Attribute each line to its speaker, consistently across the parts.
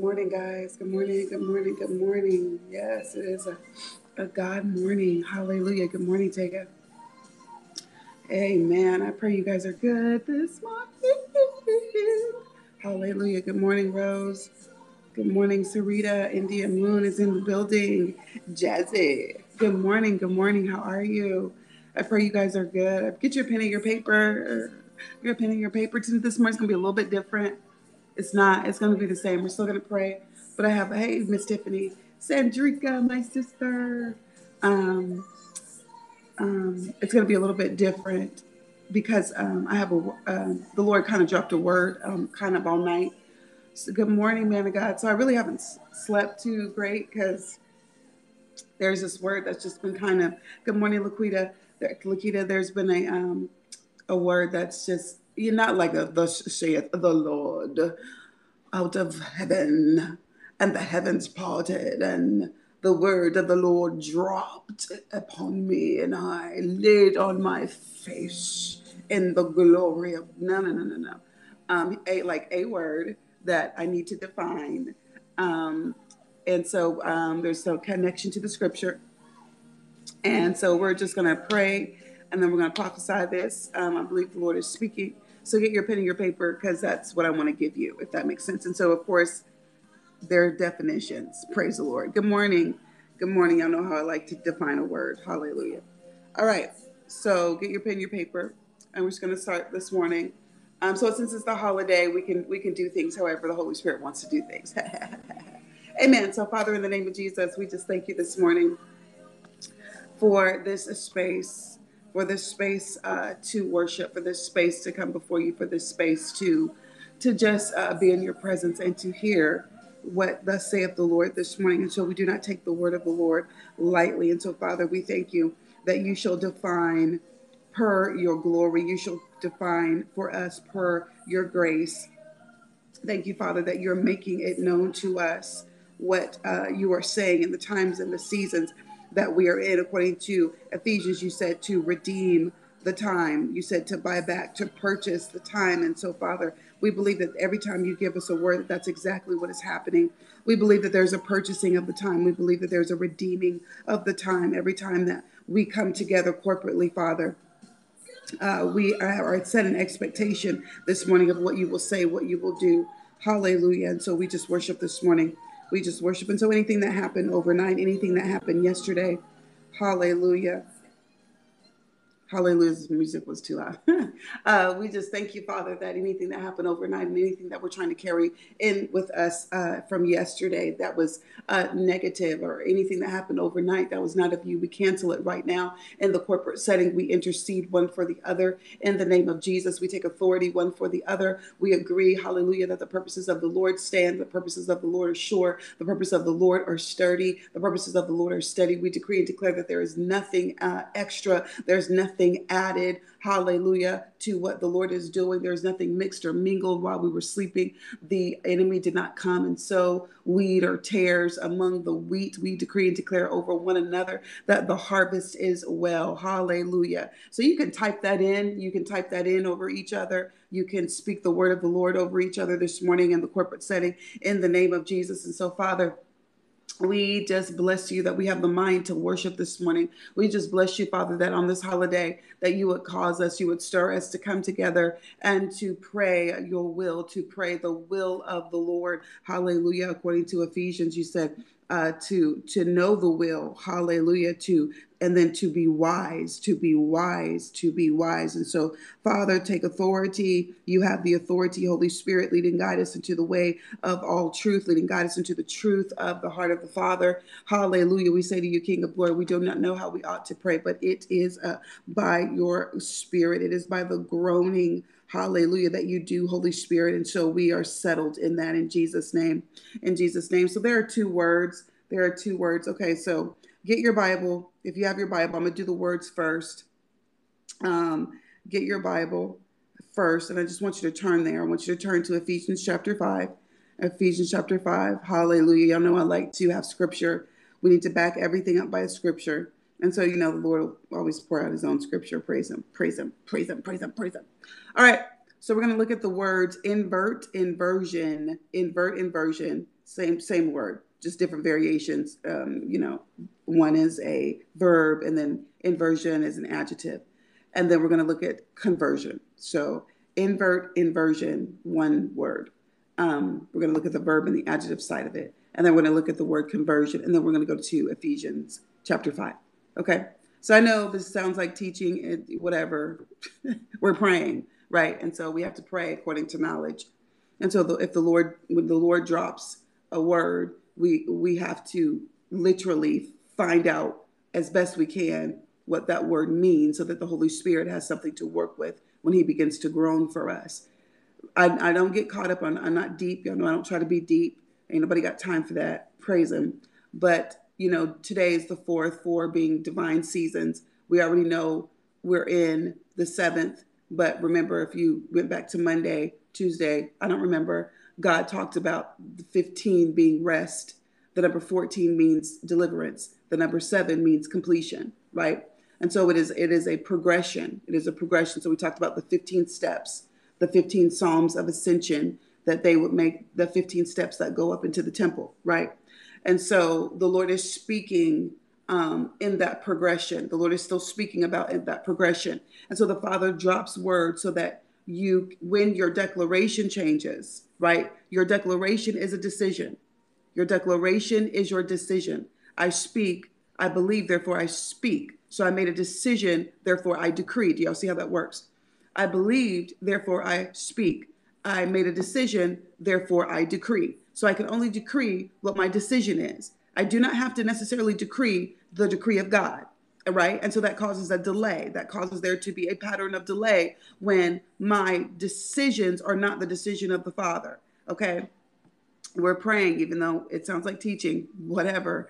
Speaker 1: morning, guys. Good morning, good morning, good morning. Yes, it is a God morning. Hallelujah. Good morning, Tega. Amen. I pray you guys are good this morning. Hallelujah. Good morning, Rose. Good morning, Sarita. India Moon is in the building. Jazzy. Good morning. Good morning. How are you? I pray you guys are good. Get your pen and your paper. Your pen and your paper. This morning's going to be a little bit different. It's not. It's going to be the same. We're still going to pray. But I have, hey, Miss Tiffany. Sandrika, my sister. Um, it's going to be a little bit different because I have the Lord kind of dropped a word kind of all night. So good morning, man of God. So I really haven't slept too great because there's this word that's just been kind of, good morning, Laquita. Laquita, there's been a word that's just, you're not like a, thus saith the Lord out of heaven, and the heavens parted, and the word of the Lord dropped upon me, and I laid on my face in the glory of no. A word that I need to define, um, and so there's no connection to the scripture, and so we're just gonna pray, and then we're gonna prophesy this. I believe the Lord is speaking. So get your pen and your paper because that's what I want to give you, if that makes sense. And so, of course, there are definitions. Praise the Lord. Good morning. Good morning. Y'all know how I like to define a word. Hallelujah. All right. So get your pen, your paper, and we're just going to start this morning. So since it's the holiday, we can do things however the Holy Spirit wants to do things. Amen. So Father, in the name of Jesus, we just thank you this morning for this space, to worship, for this space to come before you, for this space to just be in your presence and to hear what thus saith the Lord this morning. And so we do not take the word of the Lord lightly. And so, Father, we thank you that you shall define per your glory. You shall define for us per your grace. Thank you, Father, that you're making it known to us what you are saying in the times and the seasons that we are in. According to Ephesians, you said to redeem the time. You said to buy back, to purchase the time. And so, Father, we believe that every time you give us a word, that's exactly what is happening. We believe that there's a purchasing of the time. We believe that there's a redeeming of the time every time that we come together corporately, Father. We are set an expectation this morning of what you will say, what you will do. Hallelujah. And so we just worship this morning. We just worship. And so anything that happened overnight, anything that happened yesterday, hallelujah. Hallelujah, this music was too loud. We just thank you, Father, that anything that happened overnight and anything that we're trying to carry in with us from yesterday that was negative, or anything that happened overnight that was not of you, we cancel it right now. In the corporate setting, we intercede one for the other. In the name of Jesus, we take authority one for the other. We agree, hallelujah, that the purposes of the Lord stand, the purposes of the Lord are sure, the purposes of the Lord are sturdy, the purposes of the Lord are steady. We decree and declare that there is nothing extra, there's nothing added, hallelujah, to what the Lord is doing. There's nothing mixed or mingled while we were sleeping. The enemy did not come and sow weed or tares among the wheat. We decree and declare over one another that the harvest is well. Hallelujah. So you can type that in. You can type that in over each other. You can speak the word of the Lord over each other this morning in the corporate setting in the name of Jesus. And so, Father, we just bless you that we have the mind to worship this morning. We just bless you, Father, that on this holiday that you would cause us, you would stir us to come together and to pray your will, to pray the will of the Lord. Hallelujah. According to Ephesians, you said to know the will. Hallelujah. And then to be wise, to be wise, to be wise. And so, Father, take authority. You have the authority, Holy Spirit, lead and guide us into the way of all truth, lead and guide us into the truth of the heart of the Father. Hallelujah. We say to you, King of glory, we do not know how we ought to pray, but it is by your Spirit. It is by the groaning, hallelujah, that you do, Holy Spirit. And so we are settled in that in Jesus' name. In Jesus' name. So there are two words. There are two words. Okay, so get your Bible. If you have your Bible, I'm going to do the words first. Get your Bible first, and I just want you to turn there. I want you to turn to Ephesians chapter 5. Ephesians chapter 5. Hallelujah. Y'all know I like to have scripture. We need to back everything up by a scripture. And so, the Lord will always pour out his own scripture. Praise him, praise him, praise him, praise him, praise him. All right. So we're going to look at the words invert, inversion, invert, inversion, same word, just different variations. One is a verb, and then inversion is an adjective. And then we're going to look at conversion. So invert, inversion, one word. We're going to look at the verb and the adjective side of it. And then we're going to look at the word conversion. And then we're going to go to Ephesians chapter 5. Okay? So I know this sounds like teaching, whatever. We're praying, right? And so we have to pray according to knowledge. And so when the Lord drops a word, we have to literally find out as best we can what that word means so that the Holy Spirit has something to work with when he begins to groan for us. I don't get caught up on, I'm not deep. Y'all know I don't try to be deep. Ain't nobody got time for that. Praise him. But, today is the four being divine seasons. We already know we're in the 7th. But remember, if you went back to Monday, Tuesday, I don't remember, God talked about the 15 being rest. The number 14 means deliverance. The number 7 means completion, right? And so it is a progression. It is a progression. So we talked about the 15 steps, the 15 Psalms of Ascension, that they would make the 15 steps that go up into the temple, right? And so the Lord is speaking in that progression. The Lord is still speaking about in that progression. And so the Father drops word so that when your declaration changes, right? Your declaration is a decision. Your declaration is your decision. I speak, I believe, therefore I speak. So I made a decision, therefore I decree. Do y'all see how that works? I believed, therefore I speak. I made a decision, therefore I decree. So I can only decree what my decision is. I do not have to necessarily decree the decree of God, right? And so that causes a delay. That causes there to be a pattern of delay when my decisions are not the decision of the Father, okay? We're praying, even though it sounds like teaching, whatever.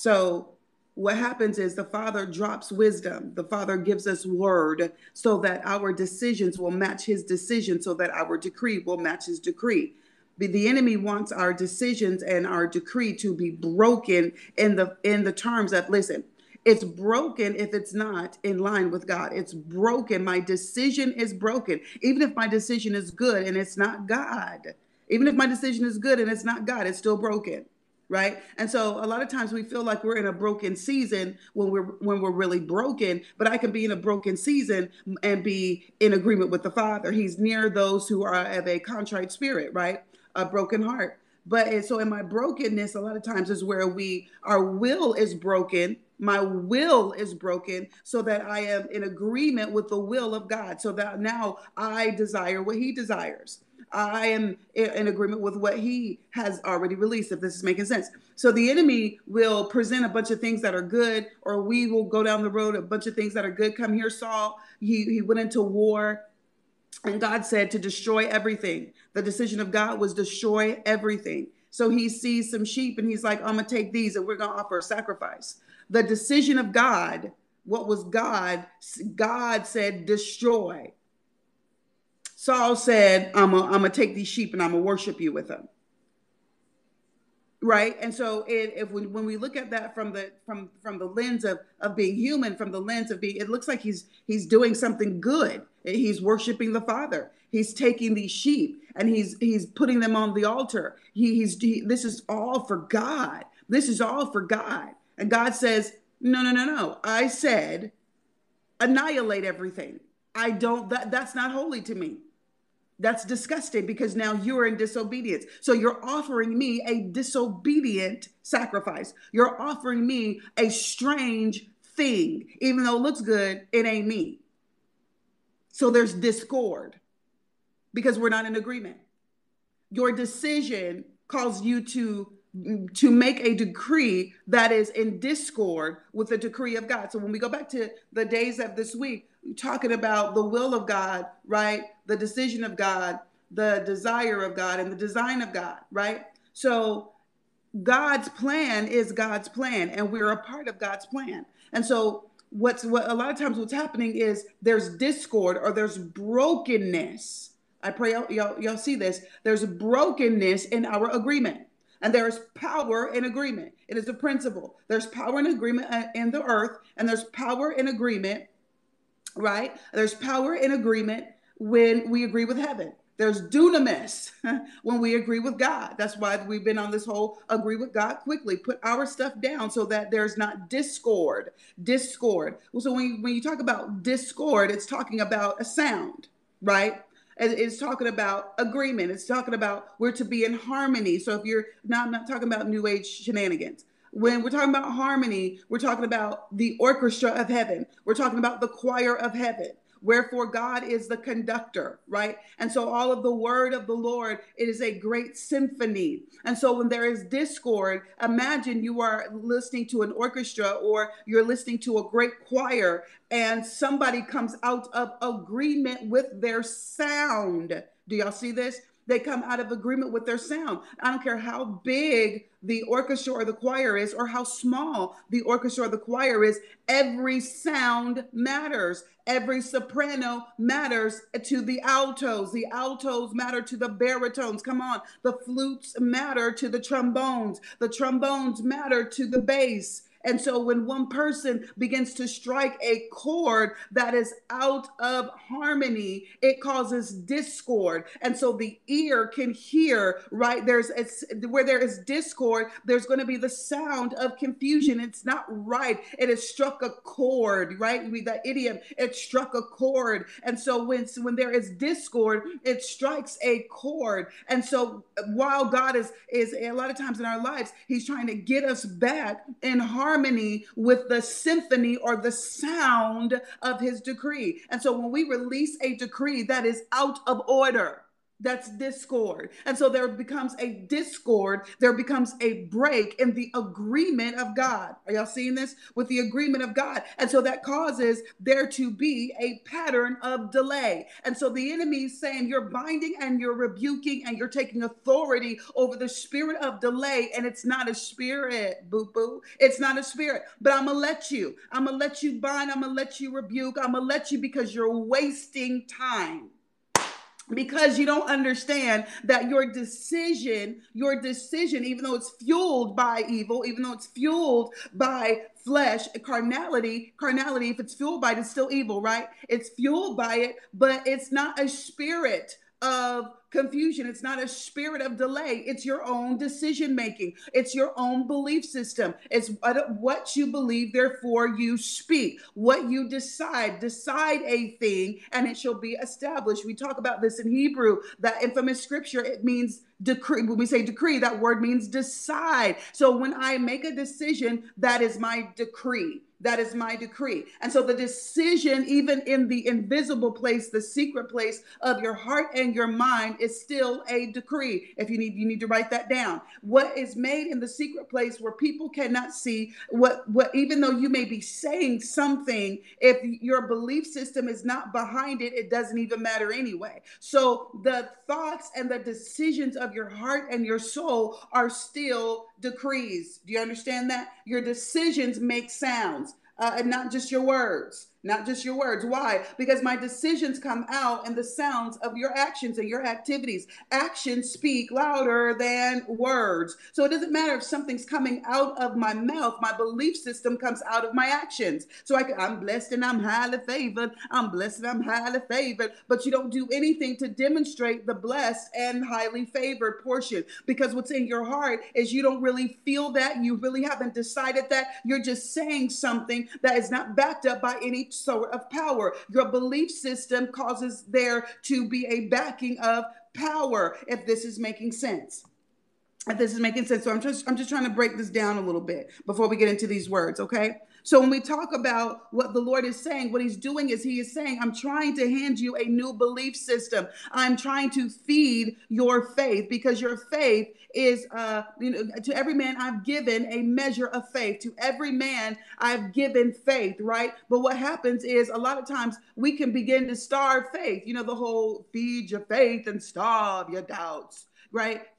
Speaker 1: So what happens is the Father drops wisdom. The Father gives us word so that our decisions will match his decision, so that our decree will match his decree. The enemy wants our decisions and our decree to be broken in the terms of, listen, it's broken if it's not in line with God. It's broken. My decision is broken. Even if my decision is good and it's not God. Even if my decision is good and it's not God, it's still broken. Right. And so a lot of times we feel like we're in a broken season when we're really broken. But I can be in a broken season and be in agreement with the Father. He's near those who are of a contrite spirit, right? A broken heart. But so in my brokenness, a lot of times is where our will is broken. My will is broken so that I am in agreement with the will of God. So that now I desire what he desires. I am in agreement with what he has already released, if this is making sense. So the enemy will present a bunch of things that are good, or we will go down the road, a bunch of things that are good. Come here, Saul. He went into war, and God said to destroy everything. The decision of God was destroy everything. So he sees some sheep, and he's like, I'm going to take these, and we're going to offer a sacrifice. The decision of God, what was God? God said, destroy. Saul said, I'm going to take these sheep and I'm going to worship you with them. Right. And so when we look at that from the lens of being human, from the lens of being, it looks like he's doing something good. He's worshiping the Father. He's taking these sheep and he's putting them on the altar. This is all for God. This is all for God. And God says, no. I said, annihilate everything. That's not holy to me. That's disgusting because now you're in disobedience. So you're offering me a disobedient sacrifice. You're offering me a strange thing. Even though it looks good, it ain't me. So there's discord because we're not in agreement. Your decision calls you to make a decree that is in discord with the decree of God. So when we go back to the days of this week, talking about the will of God, right? The decision of God, the desire of God, and the design of God, right? So God's plan is God's plan, and we're a part of God's plan. And so what a lot of times what's happening is there's discord or there's brokenness. I pray y'all see this. There's brokenness in our agreement. And there is power in agreement. It is a principle. There's power in agreement in the earth, and there's power in agreement, right? There's power in agreement when we agree with heaven. There's dunamis when we agree with God. That's why we've been on this whole agree with God quickly. Put our stuff down so that there's not discord. Discord. So when you talk about discord, it's talking about a sound, right? It's talking about agreement. It's talking about we're to be in harmony. So if you're not, I'm not talking about new age shenanigans. When we're talking about harmony, we're talking about the orchestra of heaven. We're talking about the choir of heaven. Wherefore God is the conductor, right? And so all of the word of the Lord, it is a great symphony. And so when there is discord, imagine you are listening to an orchestra or you're listening to a great choir and somebody comes out of agreement with their sound. Do y'all see this? They come out of agreement with their sound. I don't care how big the orchestra or the choir is or how small the orchestra or the choir is, every sound matters. Every soprano matters to the altos. The altos matter to the baritones. Come on. The flutes matter to the trombones. The trombones matter to the bass. And so when one person begins to strike a chord that is out of harmony, it causes discord. And so the ear can hear, right? Where there is discord, there's going to be the sound of confusion. It's not right. It has struck a chord, right? That idiom, it struck a chord. And so when there is discord, it strikes a chord. And so while God is a lot of times in our lives, he's trying to get us back in harmony with the symphony or the sound of his decree. And so when we release a decree that is out of order, that's discord. And so there becomes a discord. There becomes a break in the agreement of God. Are y'all seeing this? With the agreement of God. And so that causes there to be a pattern of delay. And so the enemy is saying you're binding and you're rebuking and you're taking authority over the spirit of delay. And it's not a spirit, boo-boo. It's not a spirit. But I'm going to let you. I'm going to let you bind. I'm going to let you rebuke. I'm going to let you because you're wasting time. Because you don't understand that your decision, even though it's fueled by evil, even though it's fueled by flesh, carnality, if it's fueled by it, it's still evil, right? It's fueled by it, but it's not a spirit of confusion. It's not a spirit of delay. It's your own decision making. It's your own belief system. It's what you believe, therefore you speak. What you decide a thing and it shall be established. We talk about this in Hebrew, that infamous scripture. It means decree. When we say decree, that word means decide. So when I make a decision, that is my decree. That is my decree. And so the decision, even in the invisible place, the secret place of your heart and your mind, is still a decree. If you need to write that down. What is made in the secret place where people cannot see, what even though you may be saying something, if your belief system is not behind it, it doesn't even matter anyway. So the thoughts and the decisions of your heart and your soul are still decrees. Do you understand that? Your decisions make sounds. And not just your words. Not just your words. Why? Because my decisions come out in the sounds of your actions and your activities. Actions speak louder than words. So it doesn't matter if something's coming out of my mouth. My belief system comes out of my actions. So I'm blessed and I'm highly favored. I'm blessed and I'm highly favored. But you don't do anything to demonstrate the blessed and highly favored portion. Because what's in your heart is you don't really feel that. You really haven't decided that. You're just saying something that is not backed up by any sort of power. Your belief system causes there to be a backing of power, if this is making sense. If this is making sense. So I'm just trying to break this down a little bit before we get into these words, okay? So when we talk about what the Lord is saying, what he's doing is he is saying, I'm trying to hand you a new belief system. I'm trying to feed your faith because your faith is, to every man I've given a measure of faith. To every man I've given faith, right? But what happens is a lot of times we can begin to starve faith. You know, the whole feed your faith and starve your doubts. Right?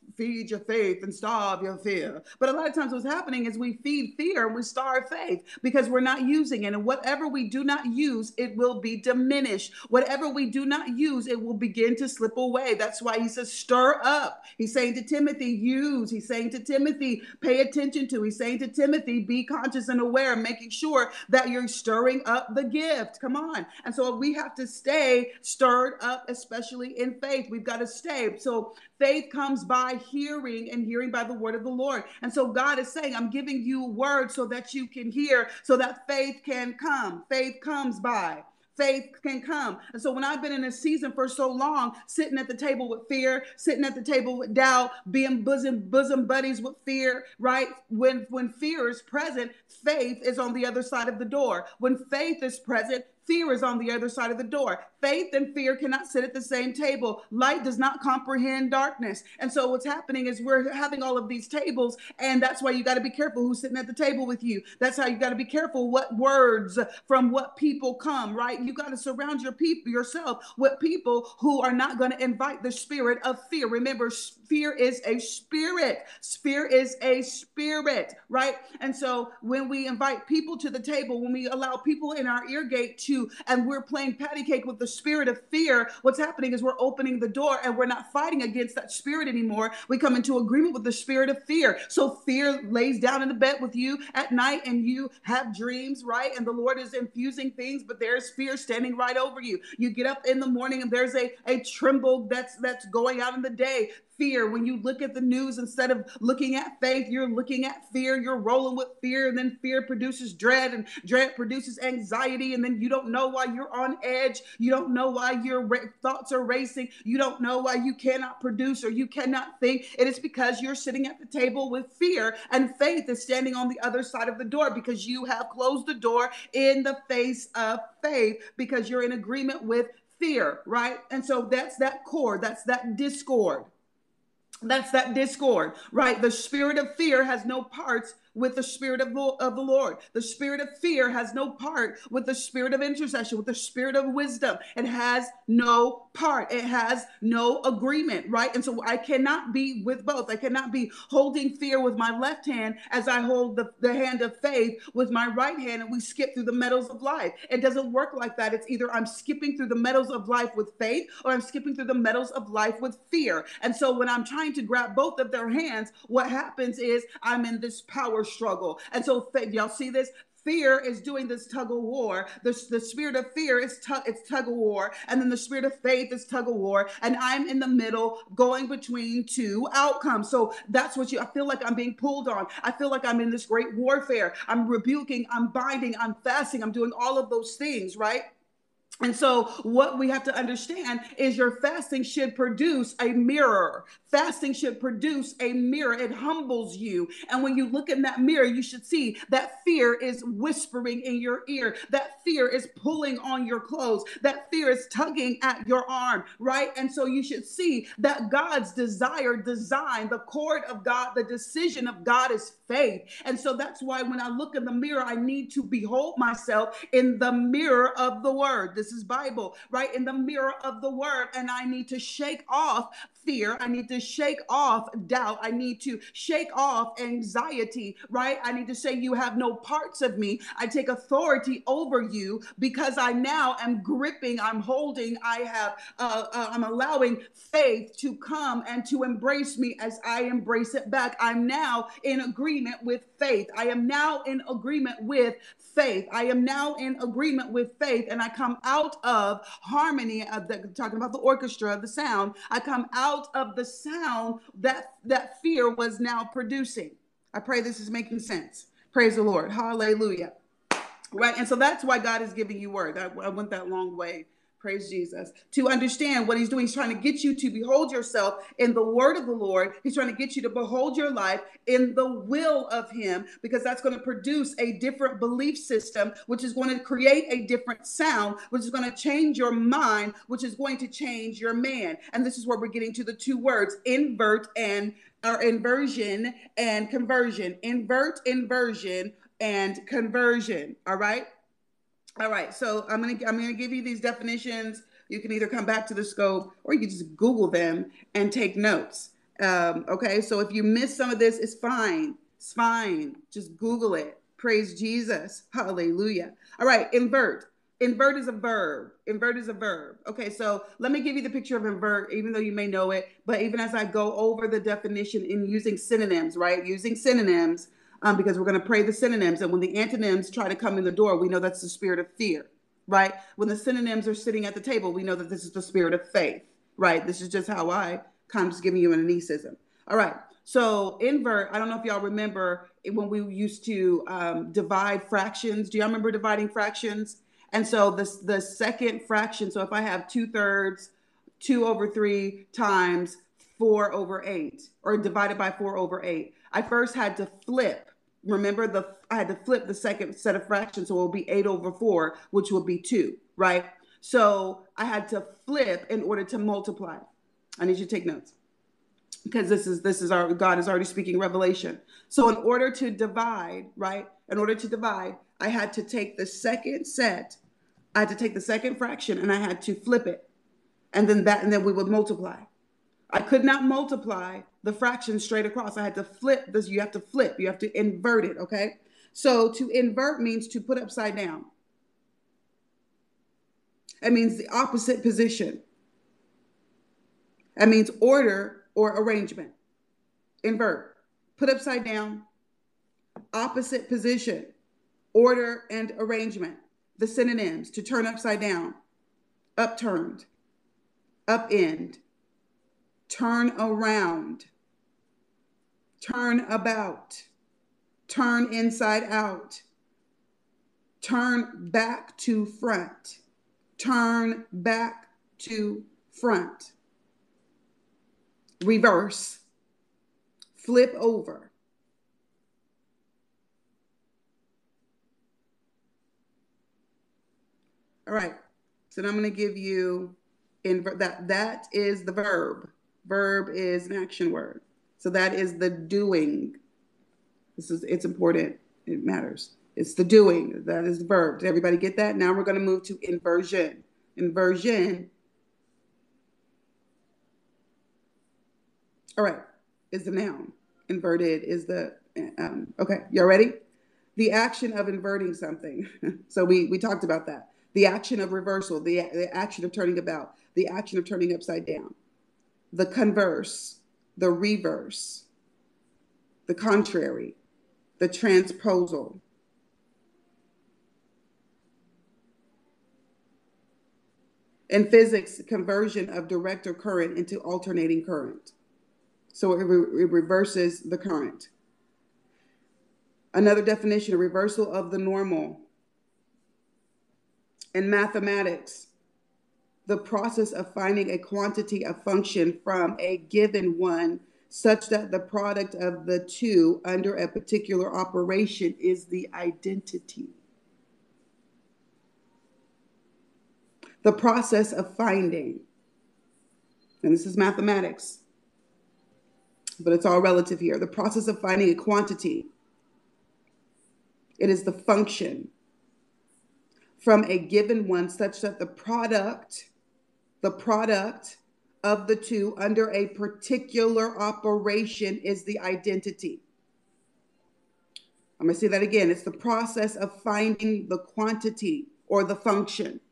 Speaker 1: feed your faith and starve your fear. But a lot of times what's happening is we feed fear and we starve faith because we're not using it. And whatever we do not use, it will be diminished. Whatever we do not use, it will begin to slip away. That's why he says, stir up. He's saying to Timothy, use. He's saying to Timothy, pay attention to. He's saying to Timothy, be conscious and aware, making sure that you're stirring up the gift. Come on. And so we have to stay stirred up, especially in faith. We've got to stay. So faith comes by hearing, and hearing by the word of the Lord. And so God is saying, I'm giving you words so that you can hear, so that faith can come. Faith comes by. Faith can come. And so when I've been in a season for so long, sitting at the table with fear, sitting at the table with doubt, being bosom buddies with fear, right? When fear is present, faith is on the other side of the door. When faith is present, fear is on the other side of the door. Faith and fear cannot sit at the same table. Light does not comprehend darkness. And so what's happening is we're having all of these tables, and that's why you got to be careful who's sitting at the table with you. That's how you got to be careful what words from what people come, right? You got to surround yourself with people who are not going to invite the spirit of fear. Remember, fear is a spirit. Fear is a spirit, right? And so when we invite people to the table, when we allow people in our ear gate and we're playing patty cake with the spirit of fear, what's happening is we're opening the door and we're not fighting against that spirit anymore. We come into agreement with the spirit of fear. So fear lays down in the bed with you at night and you have dreams, right? And the Lord is infusing things, but there's fear standing right over you. You get up in the morning and there's a tremble that's going out in the day. Fear. When you look at the news, instead of looking at faith, you're looking at fear. You're rolling with fear, and then fear produces dread, and dread produces anxiety, and then you don't know why you're on edge. You don't know why your thoughts are racing. You don't know why you cannot produce or you cannot think. It is because you're sitting at the table with fear, and faith is standing on the other side of the door because you have closed the door in the face of faith because you're in agreement with fear, right? And so that's that cord. That's that discord. That's that discord, right? The spirit of fear has no parts with the spirit of the Lord. The spirit of fear has no part with the spirit of intercession, with the spirit of wisdom. It has no part. It has no agreement, right? And so I cannot be with both. I cannot be holding fear with my left hand as I hold the hand of faith with my right hand, and we skip through the meadows of life. It doesn't work like that. It's either I'm skipping through the meadows of life with faith or I'm skipping through the meadows of life with fear. And so when I'm trying to grab both of their hands, what happens is I'm in this power struggle. And so y'all see this? Fear is doing this tug of war. The spirit of fear is it's tug of war. And then the spirit of faith is tug of war. And I'm in the middle going between two outcomes. So that's what I feel like I'm being pulled on. I feel like I'm in this great warfare. I'm rebuking, I'm binding, I'm fasting, I'm doing all of those things, right? And so what we have to understand is your fasting should produce a mirror. Fasting should produce a mirror. It humbles you. And when you look in that mirror, you should see that fear is whispering in your ear. That fear is pulling on your clothes. That fear is tugging at your arm, right? And so you should see that God's desired design, the cord of God, the decision of God is faith. And so that's why when I look in the mirror, I need to behold myself in the mirror of the word. This is Bible, right? In the mirror of the word. And I need to shake off fear. I need to shake off doubt. I need to shake off anxiety, right? I need to say, you have no parts of me. I take authority over you because I now am gripping, I'm holding, I'm allowing faith to come and to embrace me as I embrace it back. I'm now in agreement with faith. I am now in agreement with faith. I am now in agreement with faith, and I come out of harmony talking about the orchestra, the sound. I come out of the sound that fear was now producing. I pray this is making sense. Praise the Lord. Hallelujah. Right. And so that's why God is giving you word. I went that long way. Praise Jesus. To understand what he's doing, he's trying to get you to behold yourself in the word of the Lord. He's trying to get you to behold your life in the will of him, because that's going to produce a different belief system, which is going to create a different sound, which is going to change your mind, which is going to change your man. And this is where we're getting to the two words, invert and or inversion and conversion. Invert, inversion, and conversion. All right. All right, so I'm gonna give you these definitions. You can either come back to the scope or you can just Google them and take notes. Okay, so if you miss some of this, it's fine. It's fine. Just Google it. Praise Jesus. Hallelujah. All right, invert. Invert is a verb. Invert is a verb. Okay, so let me give you the picture of invert, even though you may know it. But even as I go over the definition in using synonyms, right? Using synonyms, because we're going to pray the synonyms. And when the antonyms try to come in the door, we know that's the spirit of fear, right? When the synonyms are sitting at the table, we know that this is the spirit of faith, right? This is just how I kind of just giving you an Anniceism. All right. So invert, I don't know if y'all remember when we used to divide fractions. Do y'all remember dividing fractions? And so the second fraction, so if I have 2/3, 2/3 times 4/8, or divided by 4/8, I first had to flip. Remember, I had to flip the second set of fractions, so it will be 8/4, which will be 2, right? So I had to flip in order to multiply. I need you to take notes, because this is our God is already speaking revelation. So in order to divide, right? In order to divide, I had to take the second set, I had to take the second fraction, and I had to flip it. And then we would multiply. I could not multiply the fraction straight across. I had to flip this. You have to flip. You have to invert it, okay? So to invert means to put upside down. It means the opposite position. That means order or arrangement. Invert. Put upside down. Opposite position. Order and arrangement. The synonyms: to turn upside down, upturned, upend, turn around, turn about, turn inside out, turn back to front, turn back to front, reverse, flip over. All right, so now I'm going to give you that is the verb. Verb is an action word. So that is the doing. It's important. It matters. It's the doing. That is the verb. Did everybody get that? Now we're going to move to inversion. Inversion. All right, is the noun. Inverted is the, okay, y'all ready? The action of inverting something. So we talked about that. The action of reversal, the action of turning about, the action of turning upside down, the converse, the reverse, the contrary, the transposal. In physics, conversion of direct current into alternating current. So it reverses the current. Another definition: a reversal of the normal. In mathematics, the process of finding a quantity of function from a given one such that the product of the two under a particular operation is the identity. The process of finding, and this is mathematics, but it's all relative here. The process of finding a quantity, it is the function from a given one such that the product of the two under a particular operation is the identity. I'm going to say that again. It's the process of finding the quantity or the function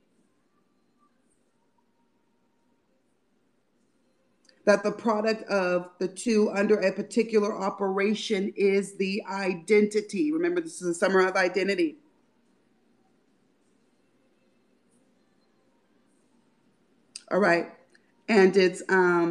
Speaker 1: that the product of the two under a particular operation is the identity. Remember, this is a summary of identity. All right. And it's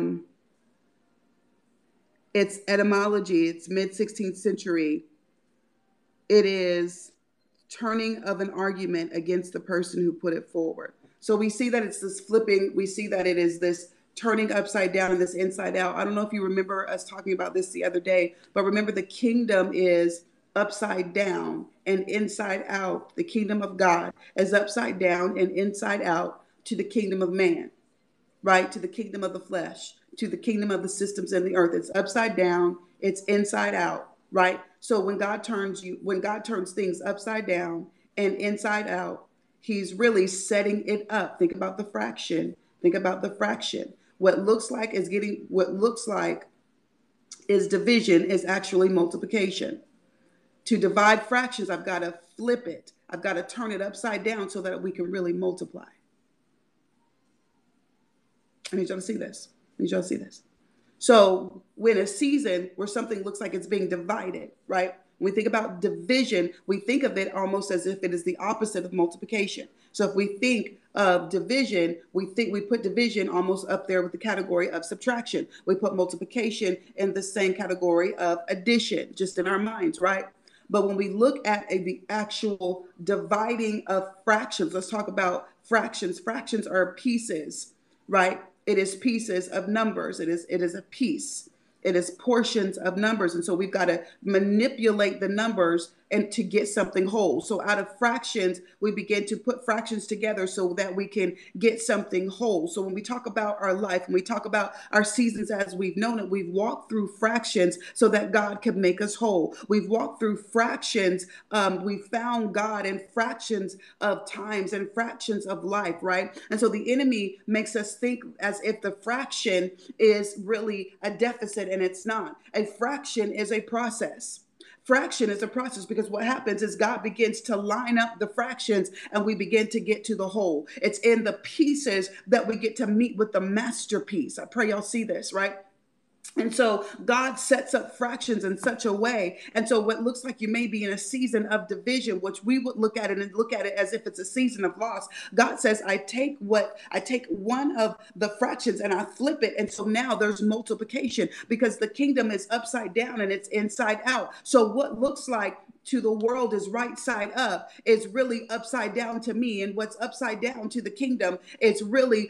Speaker 1: etymology. It's mid-16th century. It is turning of an argument against the person who put it forward. So we see that it's this flipping. We see that it is this turning upside down and this inside out. I don't know if you remember us talking about this the other day, but remember, the kingdom is upside down and inside out. The kingdom of God is upside down and inside out to the kingdom of man, right? To the kingdom of the flesh, to the kingdom of the systems in the earth. It's upside down, it's inside out, right? So when God turns things upside down and inside out, he's really setting it up. Think about the fraction. Think about the fraction. What looks like is division is actually multiplication. To divide fractions, I've got to flip it. I've got to turn it upside down so that we can really multiply. I need y'all to see this. I need y'all to see this. So when a season where something looks like it's being divided, right? When we think about division, we think of it almost as if it is the opposite of multiplication. So if we think of division, we put division almost up there with the category of subtraction. We put multiplication in the same category of addition, just in our minds, right? But when we look at the actual dividing of fractions, let's talk about fractions. Fractions are pieces, right? It is pieces of numbers. It is a piece. It is portions of numbers. And so we've got to manipulate the numbers and to get something whole. So out of fractions, we begin to put fractions together so that we can get something whole. So when we talk about our life, when we talk about our seasons as we've known it, we've walked through fractions so that God can make us whole. We've walked through fractions. We found God in fractions of times and fractions of life, right? And so the enemy makes us think as if the fraction is really a deficit, and it's not. A fraction is a process. Fraction is a process because what happens is God begins to line up the fractions and we begin to get to the whole. It's in the pieces that we get to meet with the masterpiece. I pray y'all see this, right? And so God sets up fractions in such a way. And so what looks like you may be in a season of division, which we would look at it as if it's a season of loss. God says, I take one of the fractions and I flip it. And so now there's multiplication because the kingdom is upside down and it's inside out. So what looks like to the world is right side up is really upside down to me, and what's upside down to the kingdom it's really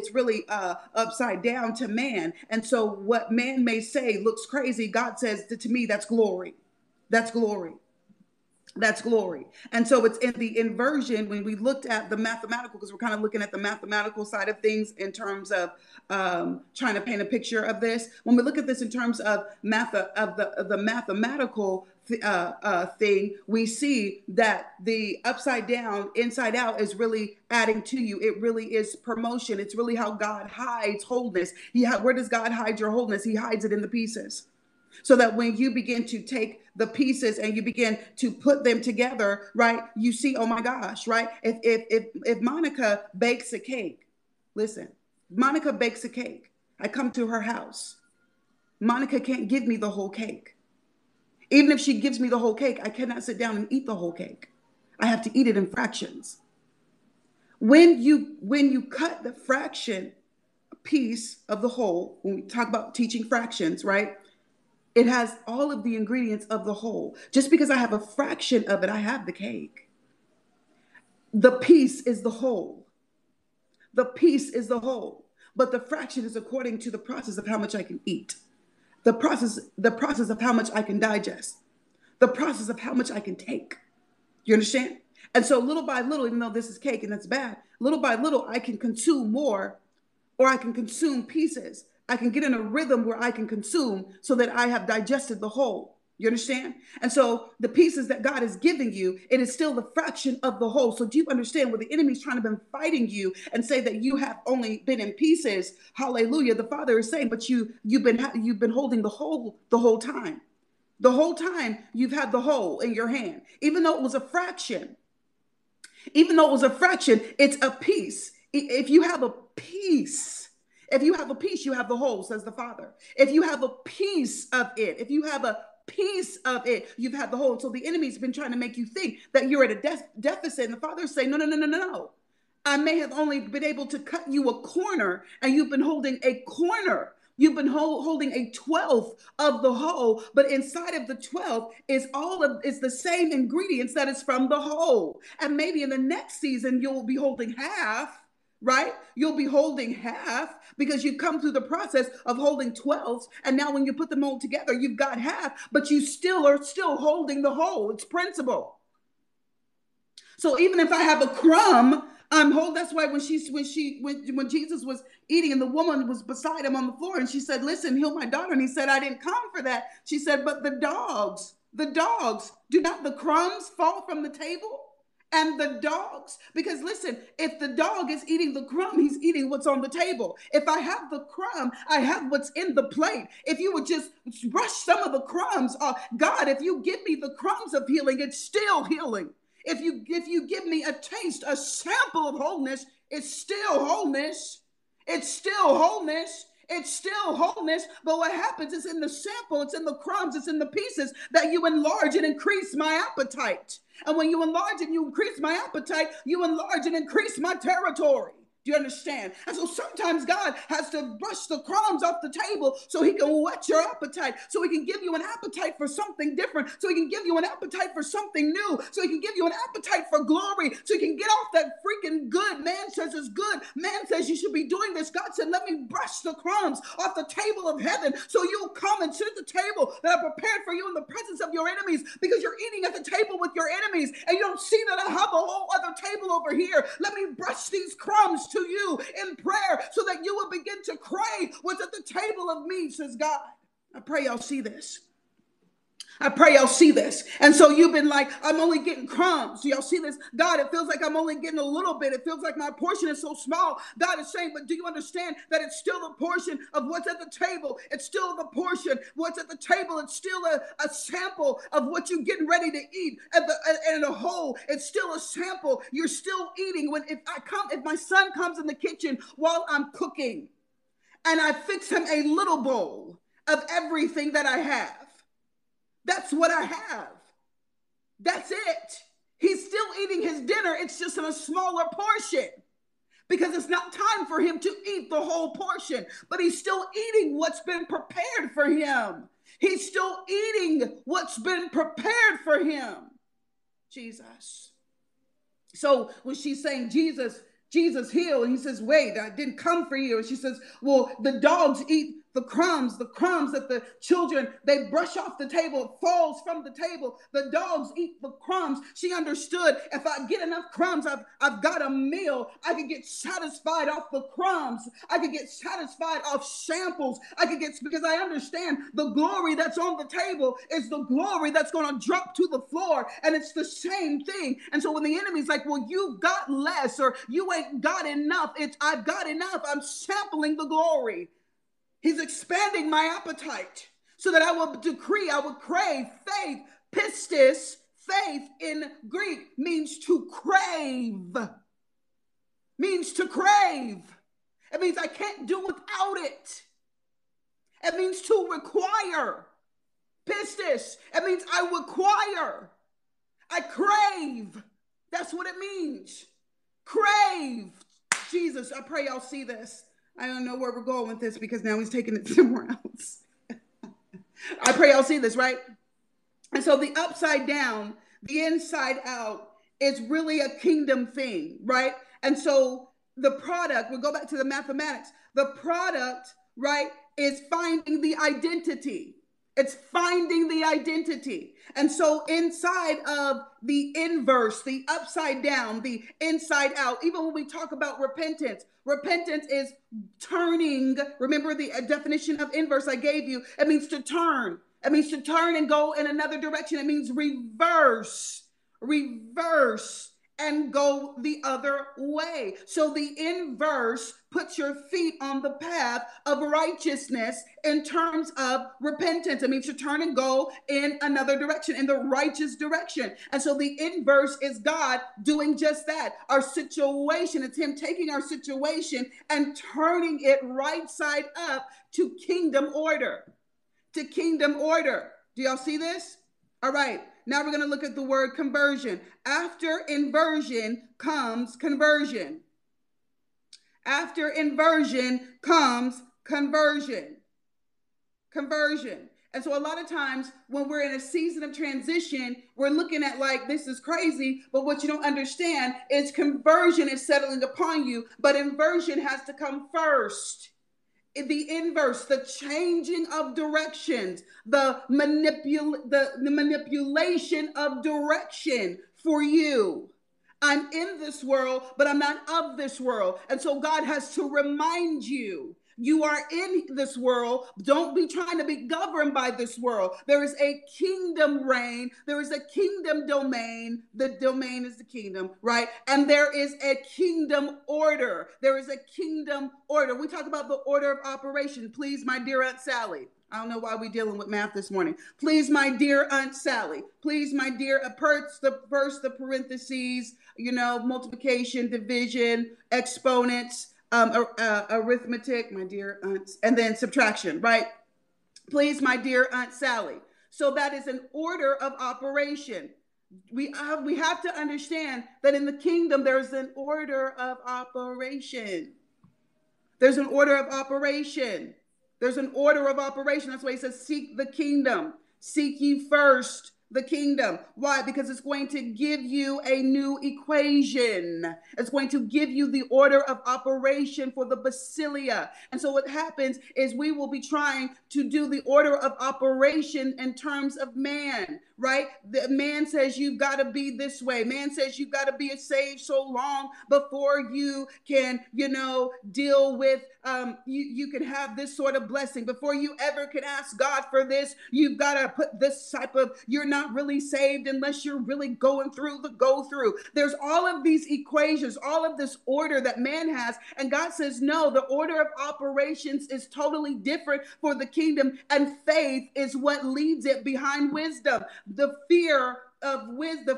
Speaker 1: upside down to man. And so what man may say looks crazy, God says to me that's glory. That's glory. That's glory. And so it's in the inversion when we looked at the mathematical, because we're kind of looking at the mathematical side of things in terms of trying to paint a picture of this. When we look at this in terms of the mathematical thing, we see that the upside down, inside out is really adding to you. It really is promotion. It's really how God hides wholeness. Where does God hide your wholeness? He hides it in the pieces. So that when you begin to take the pieces and you begin to put them together, right, you see, oh my gosh, right? If Monica bakes a cake, listen, Monica bakes a cake. I come to her house. Monica can't give me the whole cake. Even if she gives me the whole cake, I cannot sit down and eat the whole cake. I have to eat it in fractions. When you cut the fraction piece of the whole, when we talk about teaching fractions, right? It has all of the ingredients of the whole. Just because I have a fraction of it, I have the cake. The piece is the whole. The piece is the whole. But the fraction is according to the process of how much I can eat. The process of how much I can digest. The process of how much I can take. You understand? And so little by little, even though this is cake and that's bad, little by little, I can consume more, or I can consume pieces. I can get in a rhythm where I can consume so that I have digested the whole. You understand? And so the pieces that God is giving you, it is still the fraction of the whole. So do you understand where the enemy's trying to been fighting you and say that you have only been in pieces? Hallelujah. The Father is saying, but you've been holding the whole time. The whole time you've had the whole in your hand, even though it was a fraction. Even though it was a fraction, it's a piece. If you have a piece, you have the whole, says the Father. If you have a piece of it, you've had the whole. So the enemy's been trying to make you think that you're at a deficit. And the Father is saying, no. I may have only been able to cut you a corner, and you've been holding a corner. You've been holding a 12th of the whole, but inside of the 12th is the same ingredients that is from the whole. And maybe in the next season, you'll be holding half, right? You'll be holding half because you've come through the process of holding 12s. And now when you put them all together, you've got half, but you are still holding the whole. It's principle. So even if I have a crumb, I'm whole. That's why when Jesus was eating and the woman was beside him on the floor and she said, listen, heal my daughter. And he said, I didn't come for that. She said, but the dogs, do not the crumbs fall from the table? And the dogs, because listen, if the dog is eating the crumb, he's eating what's on the table. If I have the crumb, I have what's in the plate. If you would just brush some of the crumbs off, God, if you give me the crumbs of healing, it's still healing. If you give me a taste, a sample of wholeness, it's still wholeness. It's still wholeness. It's still wholeness. But what happens is in the sample, it's in the crumbs, it's in the pieces that you enlarge and increase my appetite. And when you enlarge and you increase my appetite, you enlarge and increase my territory. Do you understand? And so sometimes God has to brush the crumbs off the table so he can whet your appetite, so he can give you an appetite for something different, so he can give you an appetite for something new, so he can give you an appetite for glory, so you can get off that freaking good. Man says it's good. Man says you should be doing this. God said, let me brush the crumbs off the table of heaven so you'll come and sit at the table that I prepared for you in the presence of your enemies, because you're eating at the table with your enemies and you don't see that I have a whole other table over here. Let me brush these crumbs to you in prayer so that you will begin to crave what's at the table of me, says God. I pray y'all see this. I pray y'all see this. And so you've been like, I'm only getting crumbs. Do y'all see this? God, it feels like I'm only getting a little bit. It feels like my portion is so small. God is saying, but do you understand that it's still a portion of what's at the table? It's still the portion. What's at the table, it's still a sample of what you're getting ready to eat. And the whole, it's still a sample. You're still eating. If my son comes in the kitchen while I'm cooking and I fix him a little bowl of everything that I have, that's what I have. That's it. He's still eating his dinner. It's just in a smaller portion because it's not time for him to eat the whole portion, but he's still eating what's been prepared for him. He's still eating what's been prepared for him. Jesus. So when she's saying Jesus healed, and he says, wait, I didn't come for you. And she says, well, the dogs eat the crumbs that the children, they brush off the table, it falls from the table. The dogs eat the crumbs. She understood, if I get enough crumbs, I've got a meal. I could get satisfied off the crumbs. I could get satisfied off samples. Because I understand the glory that's on the table is the glory that's going to drop to the floor. And it's the same thing. And so when the enemy's like, well, you got less, or you ain't got enough, I've got enough. I'm sampling the glory. He's expanding my appetite so that I will crave. Faith, pistis, faith in Greek means to crave. Means to crave. It means I can't do without it. It means to require. Pistis, it means I require. I crave. That's what it means. Crave. Jesus, I pray y'all see this. I don't know where we're going with this because now he's taking it somewhere else. I pray y'all see this, right? And so the upside down, the inside out is really a kingdom thing, right? And so the product, we'll go back to the mathematics. The product, right, is finding the identity. It's finding the identity. And so inside of the inverse, the upside down, the inside out, even when we talk about repentance is turning. Remember the definition of inverse I gave you. It means to turn. It means to turn and go in another direction. It means reverse and go the other way. So the inverse puts your feet on the path of righteousness in terms of repentance. It means to turn and go in another direction, in the righteous direction. And so the inverse is God doing just that. Our situation, it's him taking our situation and turning it right side up to kingdom order. To kingdom order. Do y'all see this? All right. Now we're going to look at the word conversion. After inversion comes conversion. After inversion comes conversion. Conversion. And so a lot of times when we're in a season of transition, we're looking at like, this is crazy, but what you don't understand is conversion is settling upon you, but inversion has to come first. The inverse, the changing of directions, the manipulation of direction for you. I'm in this world, but I'm not of this world. And so God has to remind you You are in this world. Don't be trying to be governed by this world. There is a kingdom reign. There is a kingdom domain. The domain is the kingdom, right? And there is a kingdom order. There is a kingdom order. We talk about the order of operation. Please, my dear Aunt Sally. I don't know why we're dealing with math this morning. Please, my dear Aunt Sally. Please, my dear, the parentheses, multiplication, division, exponents, arithmetic, my dear aunts, and then subtraction, right? Please, my dear Aunt Sally. So that is an order of operation. We have to understand that in the kingdom, there's an order of operation. There's an order of operation. There's an order of operation. That's why he says, seek the kingdom. Seek ye first the kingdom. Why? Because it's going to give you a new equation. It's going to give you the order of operation for the basilia. And so what happens is we will be trying to do the order of operation in terms of man, right? The man says you've got to be this way. Man says you've got to be saved so long before you can, deal with, you can have this sort of blessing. Before you ever can ask God for this, you've got to put this type of, you're not really saved unless you're really going through the go through. There's all of these equations, all of this order that man has. And God says, no, the order of operations is totally different for the kingdom. And faith is what leads it behind wisdom. The fear of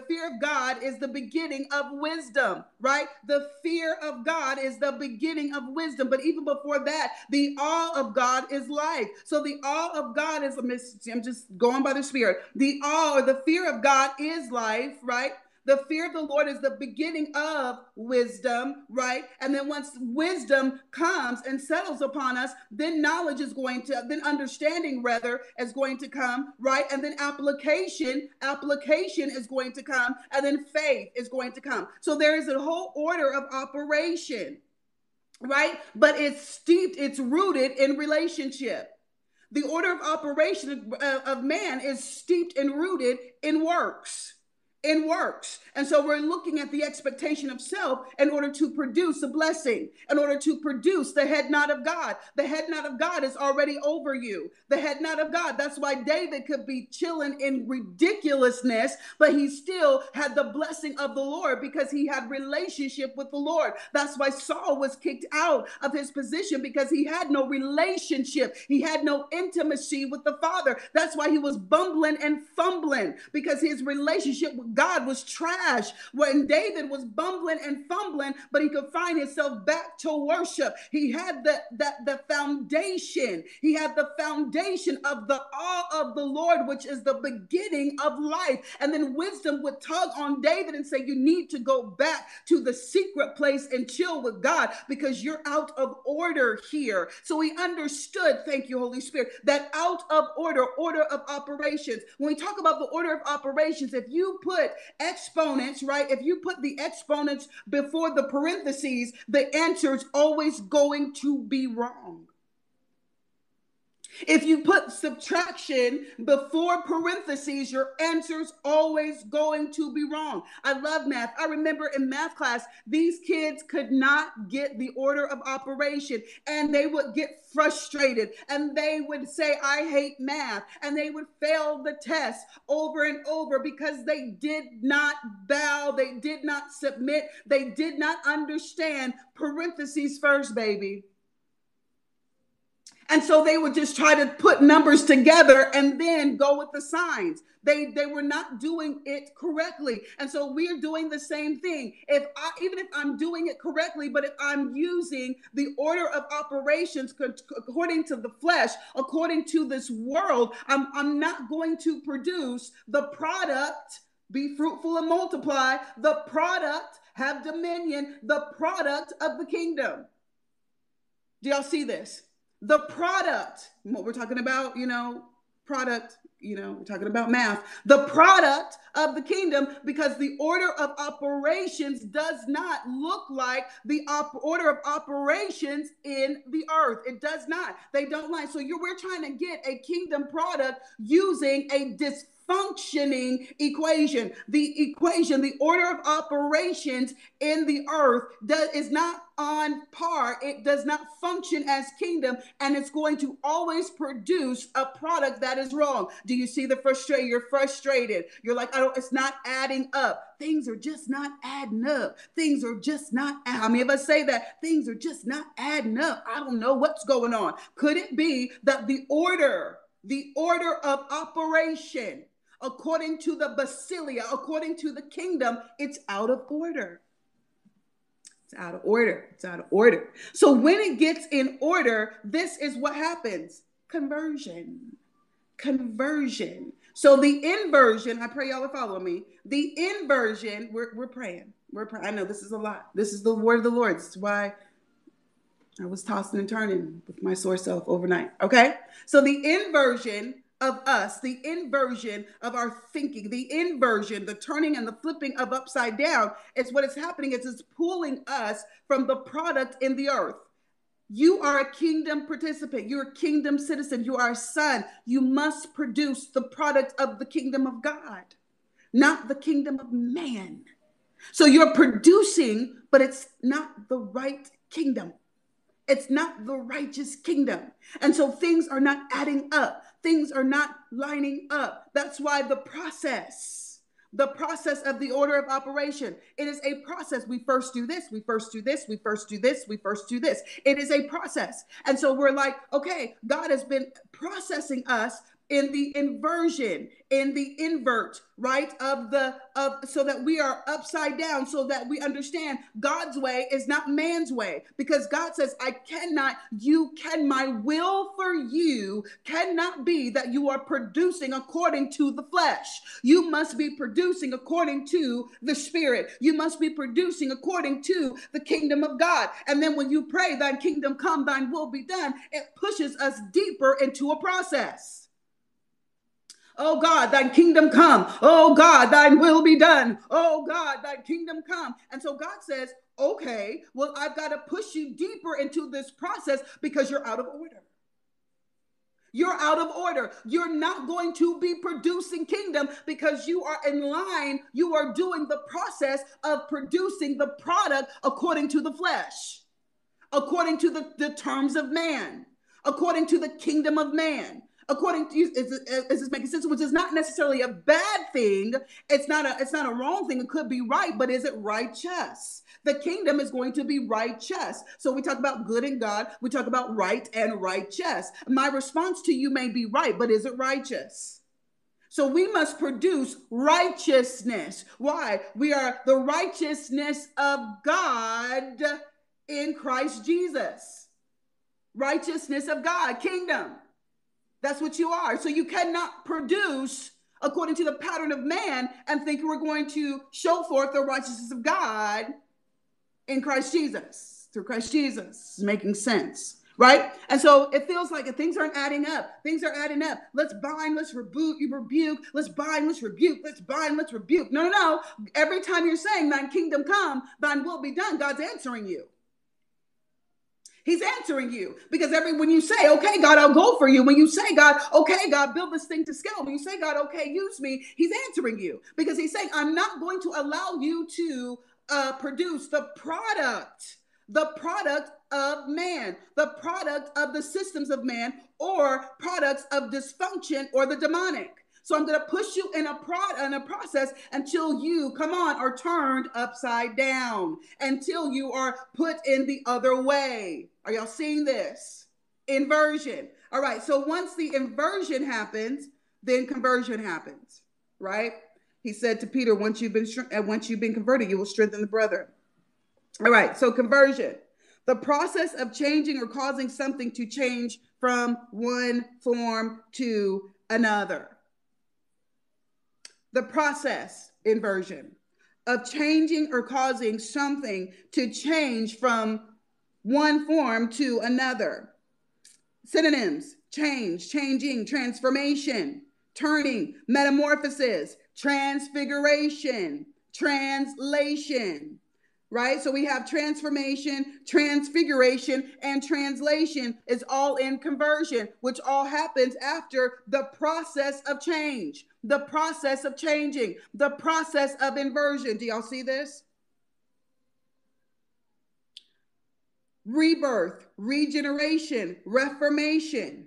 Speaker 1: God is the beginning of wisdom, right? The fear of God is the beginning of wisdom. But even before that, the awe of God is life. So the awe of God is, I'm just going by the Spirit. The awe or the fear of God is life, right? The fear of the Lord is the beginning of wisdom, right? And then once wisdom comes and settles upon us, then knowledge is going to, then understanding rather is going to come, right? And then application is going to come, and then faith is going to come. So there is a whole order of operation, right? But it's rooted in relationship. The order of operation of man is steeped and rooted in works. And so we're looking at the expectation of self in order to produce a blessing, in order to produce the head nod of God. The head nod of God is already over you. The head nod of God. That's why David could be chilling in ridiculousness, but he still had the blessing of the Lord because he had relationship with the Lord. That's why Saul was kicked out of his position, because he had no relationship. He had no intimacy with the Father. That's why he was bumbling and fumbling, because his relationship with God was trash. When David was bumbling and fumbling, but he could find himself back to worship. He had the foundation. He had the foundation of the awe of the Lord, which is the beginning of life. And then wisdom would tug on David and say, you need to go back to the secret place and chill with God, because you're out of order here. So he understood, thank you, Holy Spirit, that out of order of operations. When we talk about the order of operations, if you put exponents, right? If you put the exponents before the parentheses, the answer is always going to be wrong. If you put subtraction before parentheses, your answer's always going to be wrong. I love math. I remember in math class, these kids could not get the order of operation, and they would get frustrated, and they would say, I hate math, and they would fail the test over and over because they did not bow, they did not submit, they did not understand parentheses first, baby. And so they would just try to put numbers together and then go with the signs. They were not doing it correctly. And so we're doing the same thing. Even if I'm doing it correctly, but if I'm using the order of operations according to the flesh, according to this world, I'm not going to produce the product, be fruitful and multiply, the product, have dominion, the product of the kingdom. Do y'all see this? The product, what we're talking about, product, we're talking about math, the product of the kingdom, because the order of operations does not look like the order of operations in the earth. It does not. They don't line. So we're trying to get a kingdom product using a dysfunctional functioning equation. The order of operations in the earth is not on par. It does not function as kingdom, and it's going to always produce a product that is wrong. Do you see the frustration? You're frustrated. You're like, it's not adding up. Things are just not adding up. Things are just not, how many of us say that? Things are just not adding up. I don't know what's going on. Could it be that the order of operation, according to the basilia, according to the kingdom, it's out of order? It's out of order. It's out of order. So when it gets in order, this is what happens. Conversion. So the inversion, I pray y'all are following me. The inversion, we're praying. I know this is a lot. This is the word of the Lord. This is why I was tossing and turning with my sore self overnight. Okay? So the inversion of us, the inversion of our thinking, the inversion, the turning and the flipping of upside down, is what is happening. It's pulling us from the product in the earth. You are a kingdom participant. You're a kingdom citizen. You are a son. You must produce the product of the kingdom of God, not the kingdom of man. So you're producing, but it's not the right kingdom. It's not the righteous kingdom. And so things are not adding up. Things are not lining up. That's why the process of the order of operation, it is a process. We first do this, we first do this, we first do this, we first do this. It is a process. And so we're like, okay, God has been processing us in the inversion, in the invert, right? So that we are upside down, so that we understand God's way is not man's way. Because God says, my will for you cannot be that you are producing according to the flesh. You must be producing according to the spirit. You must be producing according to the kingdom of God. And then when you pray, thine kingdom come, thine will be done, it pushes us deeper into a process. Oh God, thine kingdom come. Oh God, thine will be done. Oh God, thy kingdom come. And so God says, okay, well, I've got to push you deeper into this process because you're out of order. You're out of order. You're not going to be producing kingdom because you are in line. You are doing the process of producing the product according to the flesh, according to the terms of man, according to the kingdom of man. According to you, is this making sense? Which is not necessarily a bad thing. It's not a wrong thing. It could be right, but is it righteous? The kingdom is going to be righteous. So we talk about good and God. We talk about right and righteous. My response to you may be right, but is it righteous? So we must produce righteousness. Why? We are the righteousness of God in Christ Jesus. Righteousness of God, kingdom. That's what you are. So you cannot produce according to the pattern of man and think we're going to show forth the righteousness of God in Christ Jesus, through Christ Jesus. It's making sense, right? And so it feels like things aren't adding up. Things are adding up. Let's bind, let's rebuke. Let's bind, let's rebuke. Let's bind, let's rebuke. No. Every time you're saying thine kingdom come, thine will be done, God's answering you. He's answering you because when you say, okay, God, I'll go for you. When you say, God, okay, God, build this thing to scale. When you say, God, okay, use me, he's answering you because he's saying, I'm not going to allow you to produce the product of man, the product of the systems of man, or products of dysfunction or the demonic. So I'm going to push you in a process until you, are turned upside down, until you are put in the other way. Are y'all seeing this? Inversion. All right. So once the inversion happens, then conversion happens, right? He said to Peter, once you've been converted, you will strengthen the brethren. All right. So conversion, the process of changing or causing something to change from one form to another. The process, inversion, of changing or causing something to change from one form to another. Synonyms: change, changing, transformation, turning, metamorphosis, transfiguration, translation. right? So we have transformation, transfiguration, and translation is all in conversion, which all happens after the process of change, the process of changing, the process of inversion. Do y'all see this? Rebirth, regeneration, reformation,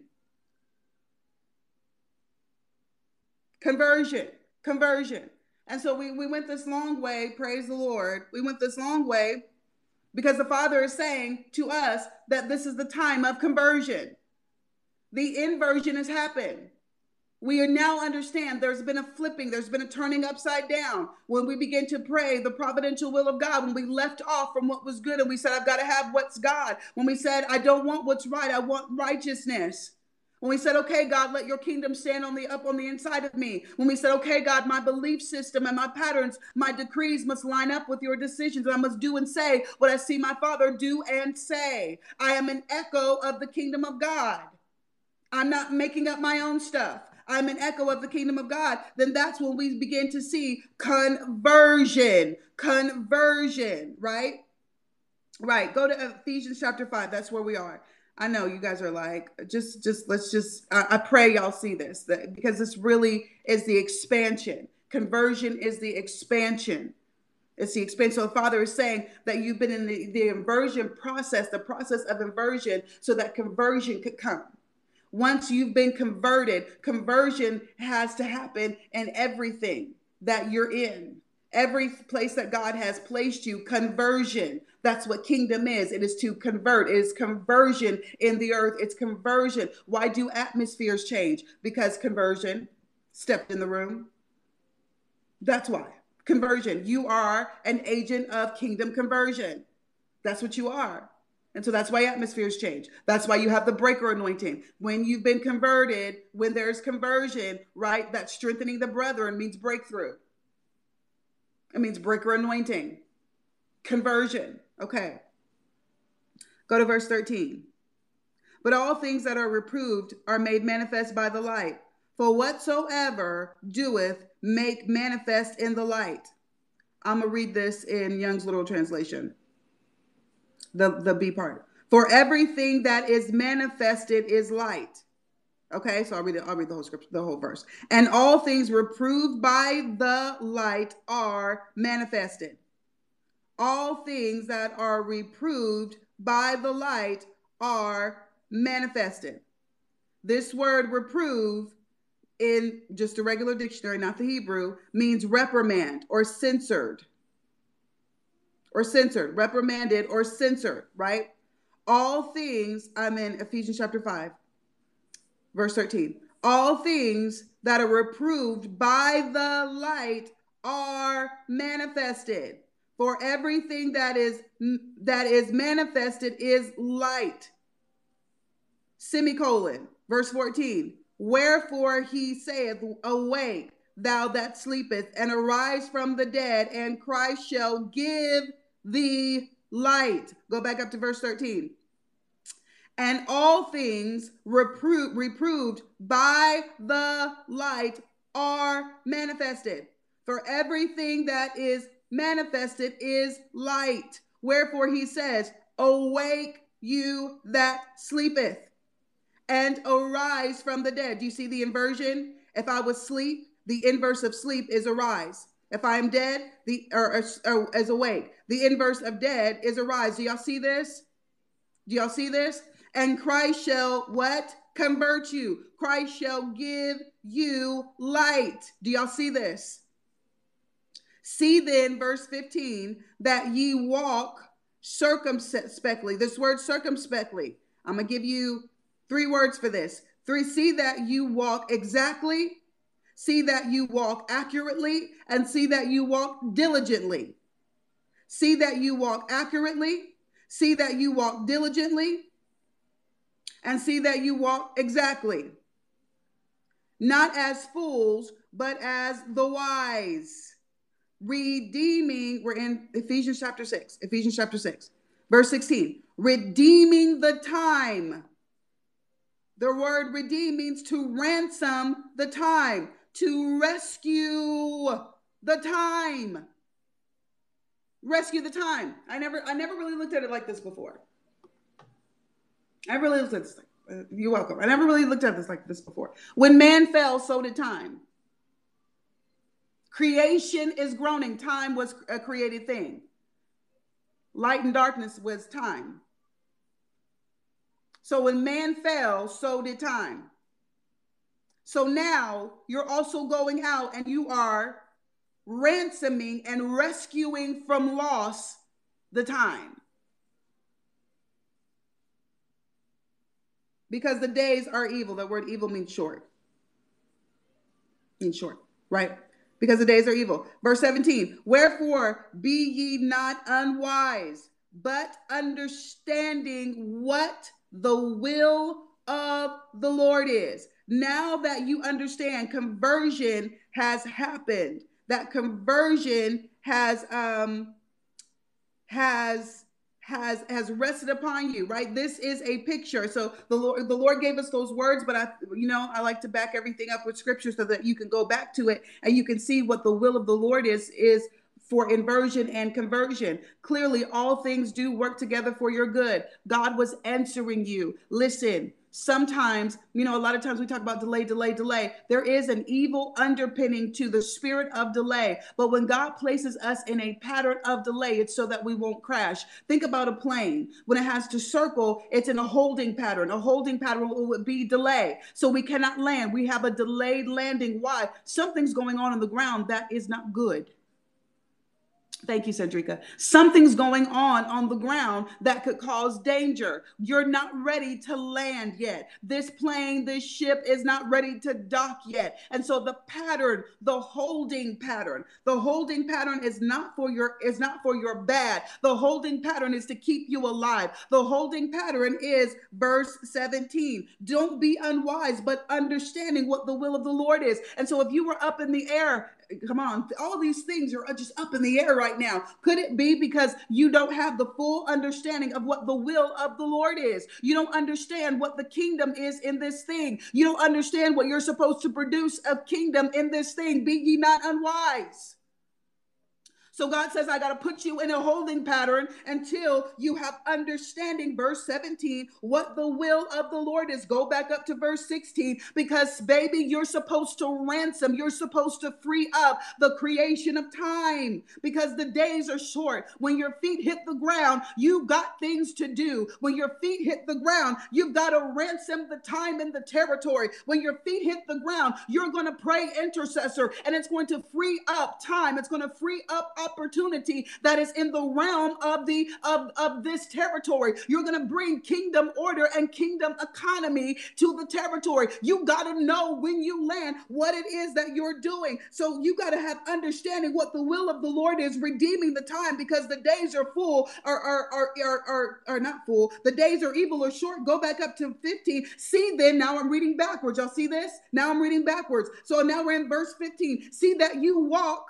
Speaker 1: conversion, conversion. And so we went this long way, praise the Lord. We went this long way because the Father is saying to us that this is the time of conversion. The inversion has happened. We now understand there's been a flipping, there's been a turning upside down. When we begin to pray the providential will of God, when we left off from what was good and we said, I've got to have what's God. When we said, I don't want what's right, I want righteousness. When we said, okay, God, let your kingdom stand up on the inside of me. When we said, okay, God, my belief system and my patterns, my decrees must line up with your decisions. And I must do and say what I see my Father do and say. I am an echo of the kingdom of God. I'm not making up my own stuff. I'm an echo of the kingdom of God. Then that's when we begin to see conversion, right? Right. Go to Ephesians chapter 5. That's where we are. I know you guys are like, I pray y'all see this because this really is the expansion. Conversion is the expansion. It's the expansion. So the Father is saying that you've been in the inversion process, the process of inversion, so that conversion could come. Once you've been converted, conversion has to happen in everything that you're in. Every place that God has placed you, conversion. That's what kingdom is. It is to convert. It is conversion in the earth. It's conversion. Why do atmospheres change? Because conversion stepped in the room. That's why. Conversion. You are an agent of kingdom conversion. That's what you are. And so that's why atmospheres change. That's why you have the breaker anointing. When you've been converted, when there's conversion, right, that's strengthening the brethren means breakthrough. It means breaker anointing. Conversion. Okay. Go to verse 13. But all things that are reproved are made manifest by the light. For whatsoever doeth make manifest in the light. I'm going to read this in Young's Literal Translation. The B part. For everything that is manifested is light. Okay, so I'll read the whole scripture, the whole verse. And all things reproved by the light are manifested. All things that are reproved by the light are manifested. This word reprove in just a regular dictionary, not the Hebrew, means reprimand or censored. Reprimanded or censored, right? All things, I'm in Ephesians chapter 5, verse 13. All things that are reproved by the light are manifested. For everything that is manifested is light. Semicolon, verse 14. Wherefore he saith, awake, thou that sleepest, and arise from the dead, and Christ shall give thee light. Go back up to verse 13. And all things reproved by the light are manifested. For everything that is manifested is light. Wherefore he says, awake you that sleepeth, and arise from the dead. Do you see the inversion? If I was asleep, the inverse of sleep is arise. If I am dead, is awake. The inverse of dead is arise. Do y'all see this? Do y'all see this? And Christ shall what? Convert you. Christ shall give you light. Do y'all see this? See then, verse 15, that ye walk circumspectly. This word circumspectly, I'm going to give you 3 words for this. 3, see that you walk exactly, see that you walk accurately, and see that you walk diligently. See that you walk accurately, see that you walk diligently, and see that you walk exactly. Not as fools, but as the wise. Redeeming, we're in Ephesians chapter 6, verse 16. Redeeming the time. The word redeem means to ransom the time, to rescue the time. Rescue the time. I never really looked at it like this before. I really looked at this. You're welcome. I never really looked at this like this before. When man fell, so did time. Creation is groaning. Time was a created thing. Light and darkness was time. So when man fell, so did time. So now you're also going out and you are ransoming and rescuing from loss the time. Because the days are evil. The word evil means short. In short, right? Because the days are evil. Verse 17, wherefore be ye not unwise, but understanding what the will of the Lord is. Now that you understand, conversion has happened. That conversion has rested upon you, right? This is a picture. So the Lord gave us those words, but I like to back everything up with scripture so that you can go back to it and you can see what the will of the Lord is for inversion and conversion. Clearly, all things do work together for your good. God was answering you. Listen, sometimes, a lot of times we talk about delay. There is an evil underpinning to the spirit of delay. But when God places us in a pattern of delay, it's so that we won't crash. Think about a plane. When it has to circle, it's in a holding pattern. A holding pattern would be delay. So we cannot land. We have a delayed landing. Why? Something's going on the ground that is not good. Thank you, Cedrica. Something's going on the ground that could cause danger. You're not ready to land yet. This plane, this ship is not ready to dock yet. And so the holding pattern is not for your bad. The holding pattern is to keep you alive. The holding pattern is verse 17. Don't be unwise, but understanding what the will of the Lord is. And so if you were up in the air, come on, all these things are just up in the air right now. Could it be because you don't have the full understanding of what the will of the Lord is? You don't understand what the kingdom is in this thing. You don't understand what you're supposed to produce of kingdom in this thing. Be ye not unwise. So God says, I got to put you in a holding pattern until you have understanding, verse 17, what the will of the Lord is. Go back up to verse 16, because baby, you're supposed to ransom. You're supposed to free up the creation of time because the days are short. When your feet hit the ground, you've got things to do. When your feet hit the ground, you've got to ransom the time and the territory. When your feet hit the ground, you're going to pray intercessor, and it's going to free up time. It's going to free up opportunity that is in the realm of this territory. You're going to bring kingdom order and kingdom economy to the territory. You got to know when you land what it is that you're doing. So you got to have understanding what the will of the Lord is, redeeming the time, because the days are full are not full. The days are evil or short. Go back up to 15. See then, now I'm reading backwards. Y'all see this? Now I'm reading backwards. So now we're in verse 15. See that you walk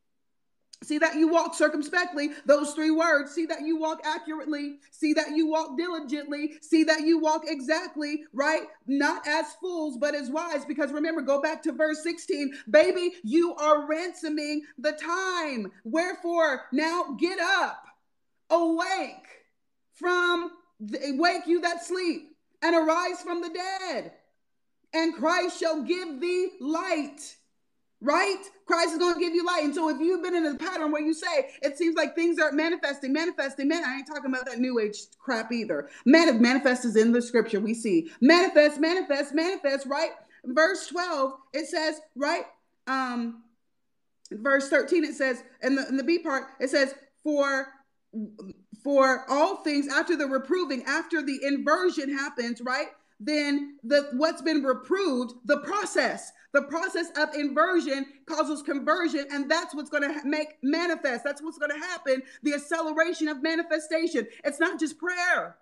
Speaker 1: circumspectly. Those three words. See that you walk accurately. See that you walk diligently. See that you walk exactly, right? Not as fools, but as wise. Because remember, go back to verse 16. Baby, you are ransoming the time. Wherefore, now get up, awake you that sleep, and arise from the dead, and Christ shall give thee light. Right? Christ is going to give you light. And so if you've been in a pattern where you say, it seems like things are manifesting, man, I ain't talking about that new age crap either. Manifest is in the scripture. We see manifest, right? Verse 12, it says, right? Verse 13, it says, in the B part, it says, for all things after the reproving, after the inversion happens, right? Then what's been reproved, the process of inversion causes conversion, and that's what's going to make manifest. That's what's going to happen, the acceleration of manifestation. It's not just prayer.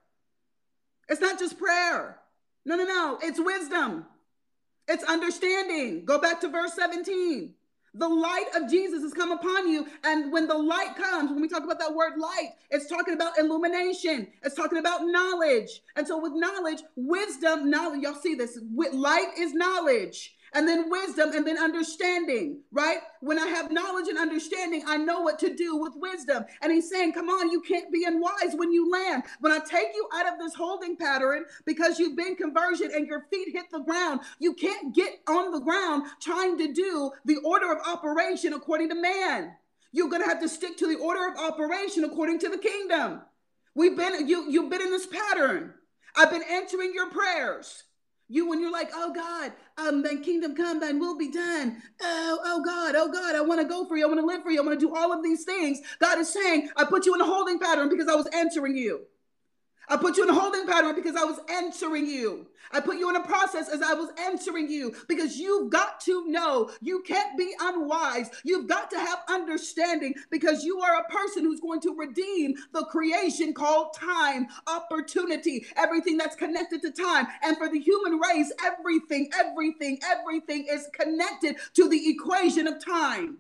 Speaker 1: No. It's wisdom. It's understanding. Go back to verse 17. The light of Jesus has come upon you. And when the light comes, when we talk about that word light, it's talking about illumination. It's talking about knowledge. And so with knowledge, wisdom, knowledge, y'all see this. With light is knowledge. and then wisdom, and then understanding, right? When I have knowledge and understanding, I know what to do with wisdom. And he's saying, come on, you can't be unwise when you land. When I take you out of this holding pattern because you've been conversion and your feet hit the ground, you can't get on the ground trying to do the order of operation according to man. You're going to have to stick to the order of operation according to the kingdom. You've been in this pattern. I've been answering your prayers. When you're like, oh God, thy kingdom come, thine will be done. Oh God, I want to go for you. I want to live for you. I want to do all of these things. God is saying, I put you in a holding pattern because I was answering you. I put you in a holding pattern because I was answering you. I put you in a process as I was answering you because you've got to know. You can't be unwise. You've got to have understanding because you are a person who's going to redeem the creation called time, opportunity, everything that's connected to time. And for the human race, everything is connected to the equation of time.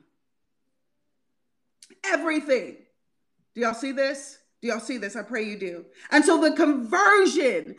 Speaker 1: Everything. Do y'all see this? Do y'all see this? I pray you do. And so the conversion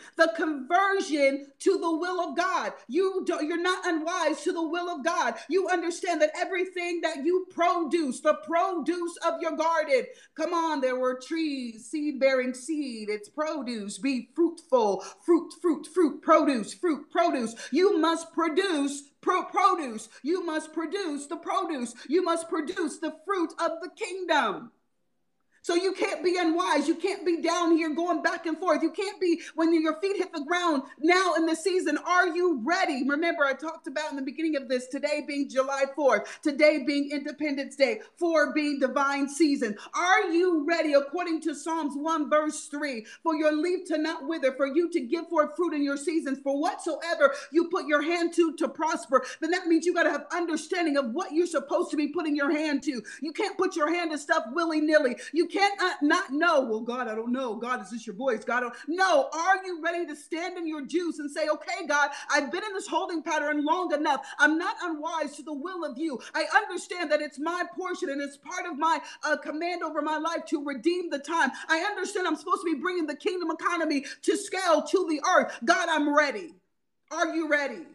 Speaker 1: to the will of God. You're not unwise to the will of God. You understand that everything that you produce, the produce of your garden, come on, there were trees, seed bearing seed. It's produce. Be fruitful. Fruit, produce. You must produce produce. You must produce the produce. You must produce the fruit of the kingdom. So you can't be unwise. You can't be down here going back and forth. You can't be when your feet hit the ground now in the season. Are you ready? Remember, I talked about in the beginning of this, today being July 4th, today being Independence Day, 4 being divine season. Are you ready, according to Psalms 1 verse 3, for your leaf to not wither, for you to give forth fruit in your seasons, for whatsoever you put your hand to prosper? Then that means you got to have understanding of what you're supposed to be putting your hand to. You can't put your hand to stuff willy-nilly. You can't not know. Well, God, I don't know. God, is this your voice? God, I don't know. Are you ready to stand in your juice and say, okay, God, I've been in this holding pattern long enough. I'm not unwise to the will of you. I understand that it's my portion and it's part of my command over my life to redeem the time. I understand I'm supposed to be bringing the kingdom economy to scale to the earth. God, I'm ready. Are you ready?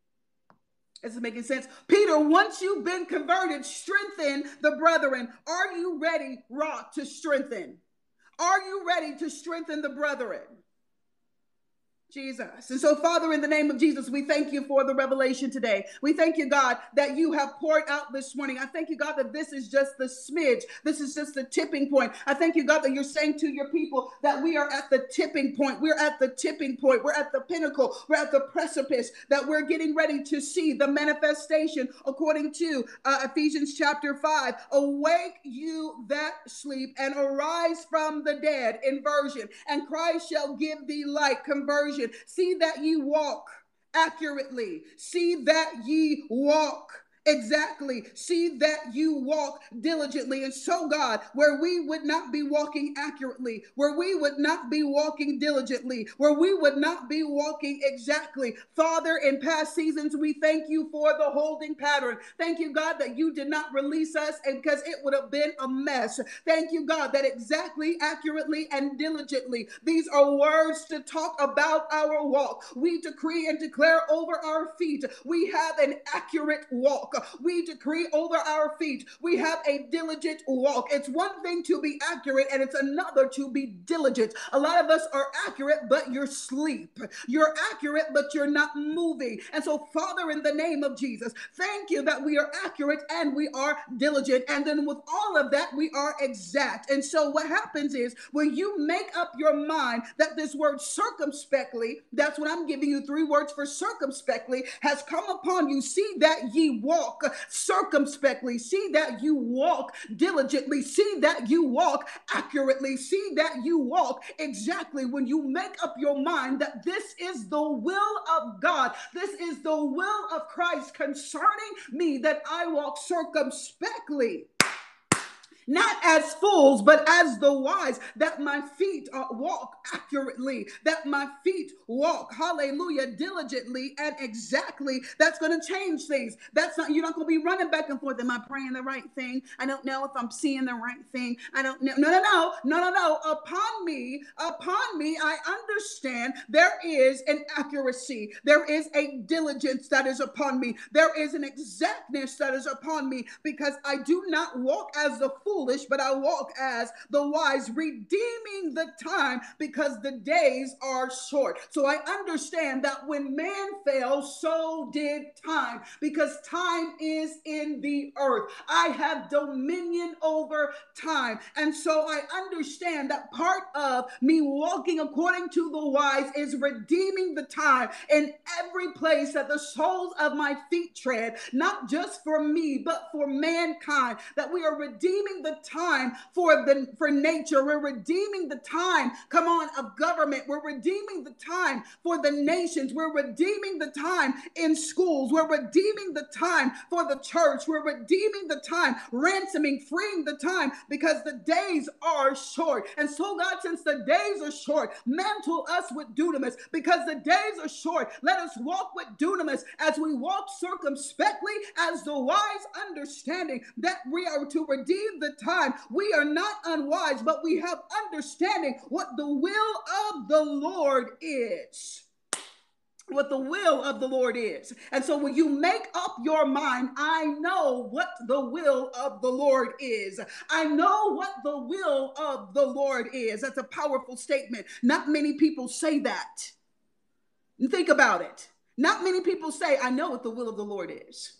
Speaker 1: Is it making sense? Peter, once you've been converted, strengthen the brethren. Are you ready, Rock, to strengthen? Are you ready to strengthen the brethren? Jesus. And so, Father, in the name of Jesus, we thank you for the revelation today. We thank you, God, that you have poured out this morning. I thank you, God, that this is just the smidge. This is just the tipping point. I thank you, God, that you're saying to your people that we are at the tipping point. We're at the tipping point. We're at the pinnacle. We're at the precipice, that we're getting ready to see the manifestation according to Ephesians chapter 5. Awake you that sleep and arise from the dead, inversion, and Christ shall give thee light, conversion. See that ye walk accurately. See that ye walk exactly. See that you walk diligently. And so, God, where we would not be walking accurately, where we would not be walking diligently, where we would not be walking exactly, Father, in past seasons, we thank you for the holding pattern. Thank you, God, that you did not release us and because it would have been a mess. Thank you, God, that exactly, accurately, and diligently, these are words to talk about our walk. We decree and declare over our feet, we have an accurate walk. We decree over our feet, we have a diligent walk. It's one thing to be accurate and it's another to be diligent. A lot of us are accurate, but you're asleep. You're accurate, but you're not moving. And so, Father, in the name of Jesus, thank you that we are accurate and we are diligent. And then with all of that, we are exact. And so what happens is when you make up your mind that this word circumspectly, that's what I'm giving you 3 words for circumspectly, has come upon you. See that ye walk circumspectly. See that you walk diligently. See that you walk accurately. See that you walk exactly. When you make up your mind that this is the will of God, this is the will of Christ concerning me, that I walk circumspectly. not as fools, but as the wise, that my feet walk accurately, that my feet walk, hallelujah, diligently and exactly. That's going to change things. That's not, you're not going to be running back and forth. Am I praying the right thing? I don't know if I'm seeing the right thing. I don't know. No. Upon me, I understand there is an accuracy. There is a diligence that is upon me. There is an exactness that is upon me, because I do not walk as the foolish, but I walk as the wise, redeeming the time, because the days are short. So I understand that when man fell, so did time, because time is in the earth. I have dominion over time. And so I understand that part of me walking according to the wise is redeeming the time in every place that the soles of my feet tread, not just for me, but for mankind, that we are redeeming the time for nature. We're redeeming the time, come on, of government. We're redeeming the time for the nations. We're redeeming the time in schools. We're redeeming the time for the church. We're redeeming the time, ransoming, freeing the time, because the days are short. And so, God, since the days are short, mantle us with dunamis, because the days are short. Let us walk with dunamis as we walk circumspectly, as the wise, understanding that we are to redeem the time. We are not unwise, but we have understanding what the will of the Lord is. What the will of the Lord is. And so when you make up your mind, I know what the will of the Lord is. I know what the will of the Lord is. That's a powerful statement. Not many people say that. Think about it. Not many people say, I know what the will of the Lord is.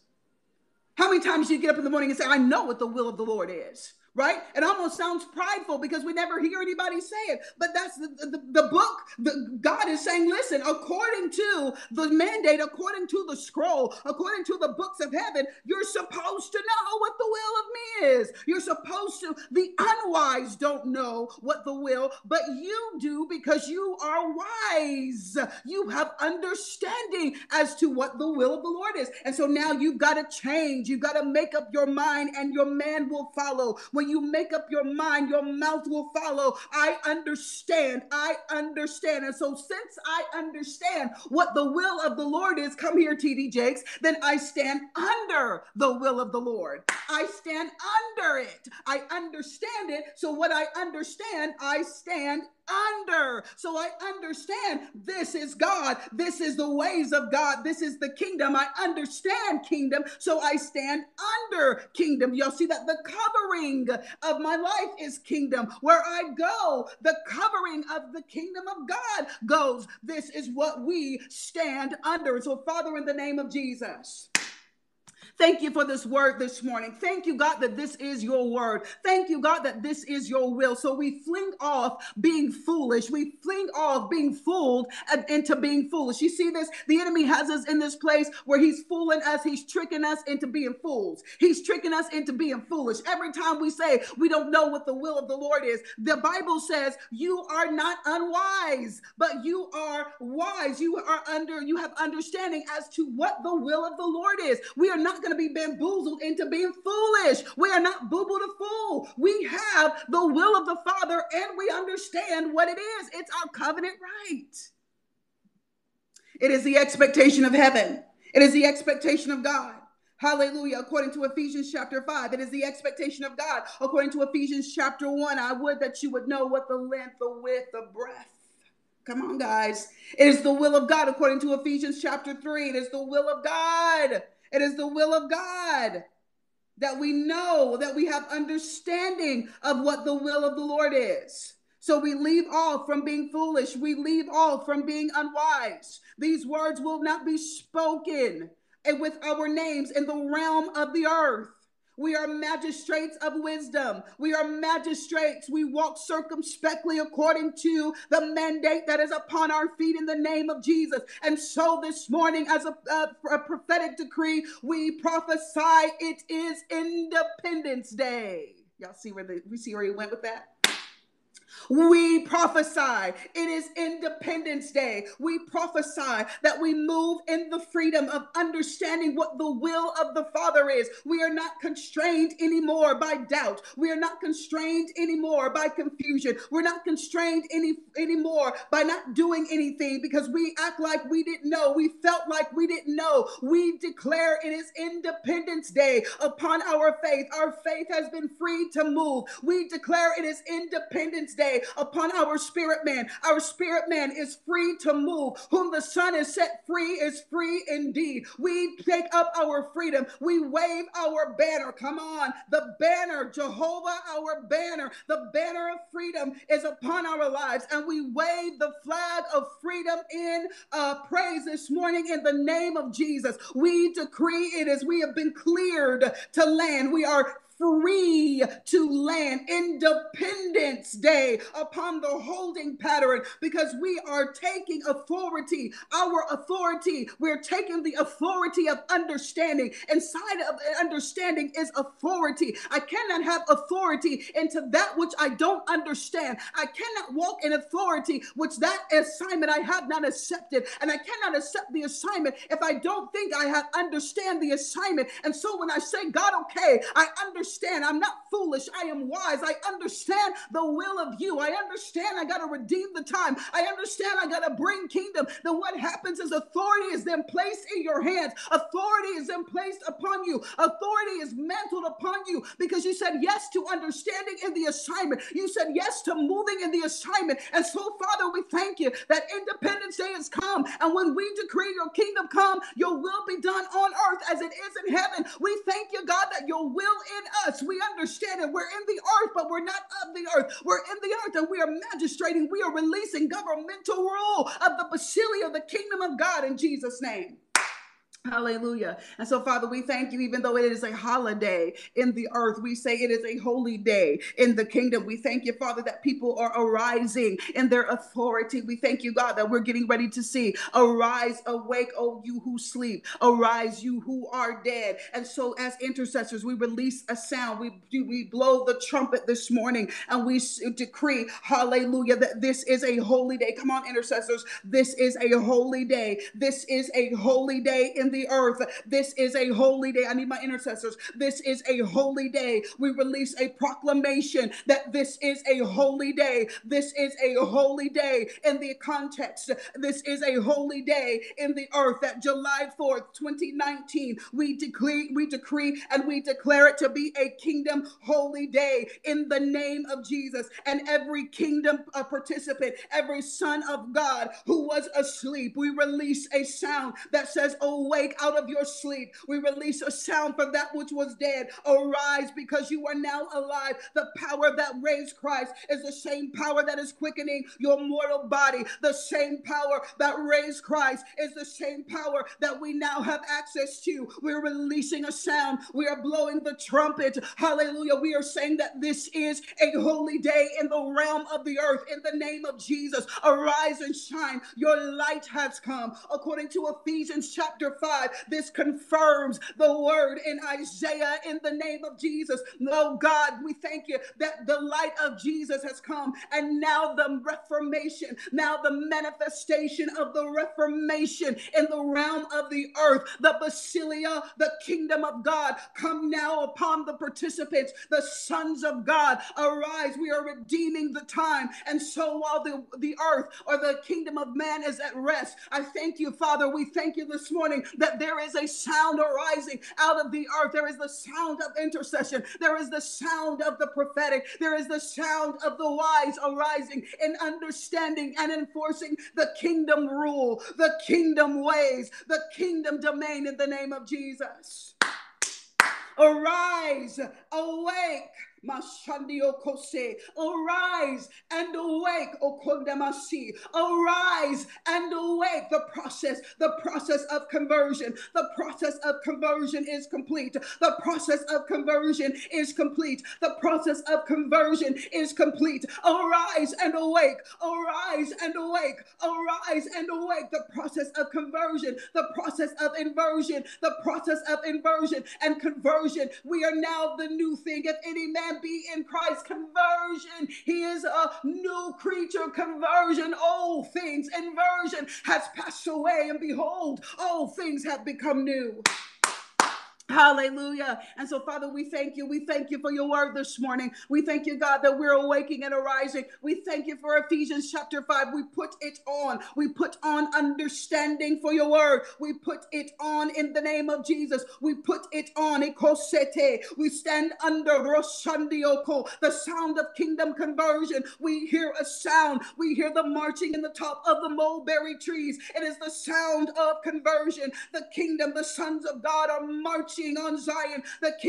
Speaker 1: How many times do you get up in the morning and say, I know what the will of the Lord is? Right? It almost sounds prideful because we never hear anybody say it. But that's the book. God is saying, listen, according to the mandate, according to the scroll, according to the books of heaven, you're supposed to know what the will of me is. You're supposed to. The unwise don't know what the will, but you do, because you are wise. You have understanding as to what the will of the Lord is. And so now you've got to change. You've got to make up your mind, and your man will follow. When you make up your mind, your mouth will follow. I understand. And so since I understand what the will of the Lord is, come here, TD Jakes, then I stand under the will of the Lord. I stand under it. I understand it. So what I understand, I stand under. So I understand this is God. This is the ways of God. This is the kingdom. I understand kingdom. So I stand under kingdom. Y'all see that the covering of my life is kingdom. Where I go, the covering of the kingdom of God goes. This is what we stand under. So Father, in the name of Jesus, thank you for this word this morning. Thank you, God, that this is your word. Thank you, God, that this is your will. So we fling off being foolish. We fling off being fooled into being foolish. You see this? The enemy has us in this place where he's fooling us. He's tricking us into being fools. He's tricking us into being foolish. Every time we say we don't know what the will of the Lord is, the Bible says you are not unwise, but you are wise. You have understanding as to what the will of the Lord is. We are not going to be bamboozled into being foolish. We are not boo-boo the fool. We have the will of the Father, and we understand what it is. It's our covenant right. It is the expectation of heaven. It is the expectation of God. Hallelujah. According to Ephesians chapter 5, it is the expectation of God. According to Ephesians chapter 1, I would that you would know what the length, the width, the breadth. Come on, guys. It is the will of God. According to Ephesians chapter 3, it is the will of God. It is the will of God that we know, that we have understanding of what the will of the Lord is. So we leave off from being foolish. We leave off from being unwise. These words will not be spoken with our names in the realm of the earth. We are magistrates of wisdom. We are magistrates. We walk circumspectly according to the mandate that is upon our feet in the name of Jesus. And so this morning, as a prophetic decree, we prophesy it is Independence Day. Y'all see where he went with that? We prophesy. It is Independence Day. We prophesy that we move in the freedom of understanding what the will of the Father is. We are not constrained anymore by doubt. We are not constrained anymore by confusion. We're not constrained anymore by not doing anything because we act like we didn't know. We felt like we didn't know. We declare it is Independence Day upon our faith. Our faith has been freed to move. We declare it is Independence Day upon our spirit man. Our spirit man is free to move. Whom the Son is set free is free indeed. We take up our freedom. We wave our banner. Come on. The banner, Jehovah, our banner, the banner of freedom is upon our lives. And we wave the flag of freedom in praise this morning in the name of Jesus. We decree it as we have been cleared to land. We are free to land. Independence Day upon the holding pattern because we are taking authority. Our authority, we're taking the authority of understanding. Inside of understanding is authority. I cannot have authority into that which I don't understand. I cannot walk in authority which that assignment I have not accepted. And I cannot accept the assignment if I don't think I have understand the assignment. And so when I say, God, okay, I understand. I'm not foolish. I am wise. I understand the will of you. I understand I got to redeem the time. I understand I got to bring kingdom. Then what happens is authority is then placed in your hands. Authority is then placed upon you. Authority is mantled upon you because you said yes to understanding in the assignment. You said yes to moving in the assignment. And so, Father, we thank you that Independence Day has come. And when we decree your kingdom come, your will be done on earth as it is in heaven. We thank you, God, that your will in us. We understand it. We're in the earth, but we're not of the earth. We're in the earth and we are magistrating. We are releasing governmental rule of the basilia of the kingdom of God in Jesus' name. Hallelujah. And so, Father, we thank you, even though it is a holiday in the earth, we say it is a holy day in the kingdom. We thank you, Father, that people are arising in their authority. We thank you, God, that we're getting ready to see. Arise, awake, oh, you who sleep. Arise, you who are dead. And so as intercessors, we release a sound. We blow the trumpet this morning and we decree, hallelujah, that this is a holy day. Come on, intercessors. This is a holy day. This is a holy day in the earth. This is a holy day. I need my intercessors. This is a holy day. We release a proclamation that this is a holy day. This is a holy day in the context. This is a holy day in the earth. That July 4th, 2019, we decree and we declare it to be a kingdom holy day in the name of Jesus. And every kingdom participant, every son of God who was asleep, we release a sound that says, awake out of your sleep. We release a sound for that which was dead. Arise because you are now alive. The power that raised Christ is the same power that is quickening your mortal body. The same power that raised Christ is the same power that we now have access to. We're releasing a sound. We are blowing the trumpet. Hallelujah. We are saying that this is a holy day in the realm of the earth. In the name of Jesus, arise and shine. Your light has come. According to Ephesians chapter 5, this confirms the word in Isaiah in the name of Jesus. Oh God, we thank you that the light of Jesus has come, and now the reformation, now the manifestation of the reformation in the realm of the earth, the basilia, the kingdom of God, come now upon the participants, the sons of God. Arise, we are redeeming the time. And so while the earth or the kingdom of man is at rest, I thank you, Father. We thank you this morning that there is a sound arising out of the earth. There is the sound of intercession. There is the sound of the prophetic. There is the sound of the wise arising and understanding and enforcing the kingdom rule, the kingdom ways, the kingdom domain in the name of Jesus. Arise, awake. Mashandio Kose, arise and awake, Okondamasi, arise and awake. The process of conversion, the process of conversion is complete. The process of conversion is complete. The process of conversion is complete. Arise and awake, arise and awake, arise and awake. The process of conversion, the process of inversion, the process of inversion and conversion. We are now the new thing. If any man man be in Christ. Conversion. He is a new creature. Conversion. Old things, inversion has passed away, and behold, all things have become new. Hallelujah. And so, Father, we thank you. We thank you for your word this morning. We thank you, God, that we're awaking and arising. We thank you for Ephesians chapter 5. We put it on. We put on understanding for your word. We put it on in the name of Jesus. We put it on. We stand under Roshandioko, the sound of kingdom conversion. We hear a sound. We hear the marching in the top of the mulberry trees. It is the sound of conversion. The kingdom, the sons of God are marching on Zion.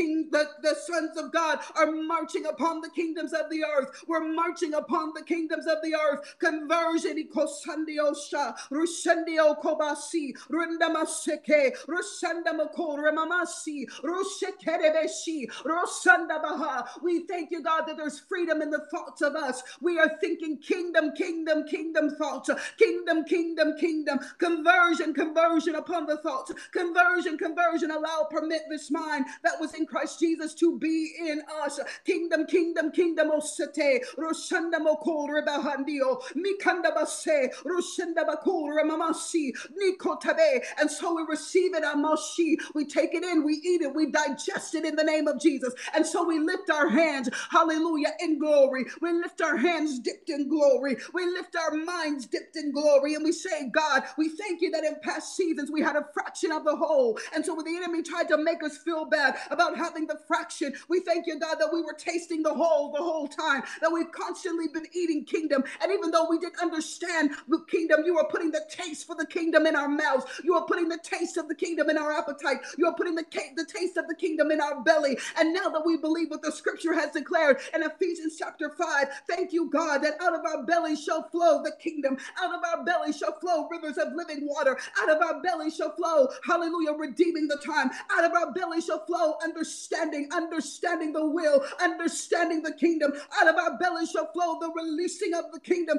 Speaker 1: The sons of God are marching upon the kingdoms of the earth. We're marching upon the kingdoms of the earth. Conversion. Ikosandiosha, Rushandio Kobasi, Rundamaseke, Rushandamako, Remamasi, Rushekerebeshi, Rosandabaha. We thank you, God, that there's freedom in the thoughts of us. We are thinking kingdom, kingdom, kingdom thoughts. Kingdom, kingdom, kingdom. Conversion, conversion upon the thoughts. Conversion, conversion. Allow, permit this mind that was in Christ Jesus to be in us. Kingdom, kingdom, kingdom. Osete, Roshanda Moko, Rebahandio, Mikanda Base, Roshanda Baku, Remamasi, Nikotabe. And so we receive it, Amashi. We take it in, we eat it, we digest it in the name of Jesus. And so we lift our hands, hallelujah, in glory. We lift our hands dipped in glory. We lift our minds dipped in glory. And we say, God, we thank you that in past seasons we had a fraction of the whole. And so when the enemy tried to make us feel bad about having the fraction, we thank you, God, that we were tasting the whole time, that we've constantly been eating kingdom. And even though we didn't understand the kingdom, you are putting the taste for the kingdom in our mouths. You are putting the taste of the kingdom in our appetite. You are putting the taste of the kingdom in our belly. And now that we believe what the scripture has declared in Ephesians chapter 5, thank you, God, that out of our belly shall flow the kingdom. Out of our belly shall flow rivers of living water. Out of our belly shall flow, hallelujah, redeeming the time. Out of our belly shall flow understanding the will, understanding the kingdom. Out of our belly shall flow the releasing of the kingdom.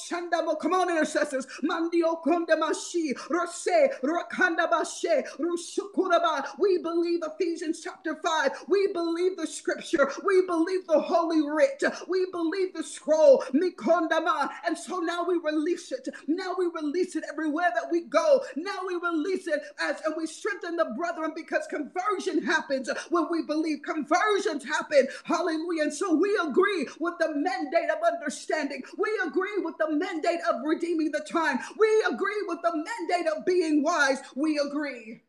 Speaker 1: Come on, intercessors. Mandio kondamashi, rose, rakanda bashe, rushukuraba. We believe Ephesians chapter 5. We believe the scripture. We believe the holy writ. We believe the scroll. Mikondama. And so now we release it. Now we release it everywhere that we go. Now we release it and we strengthen the brethren, because conversion happens when we believe. Conversions happen. Hallelujah. And so we agree with the mandate of understanding. We agree with the mandate of redeeming the time. We agree with the mandate of being wise. We agree.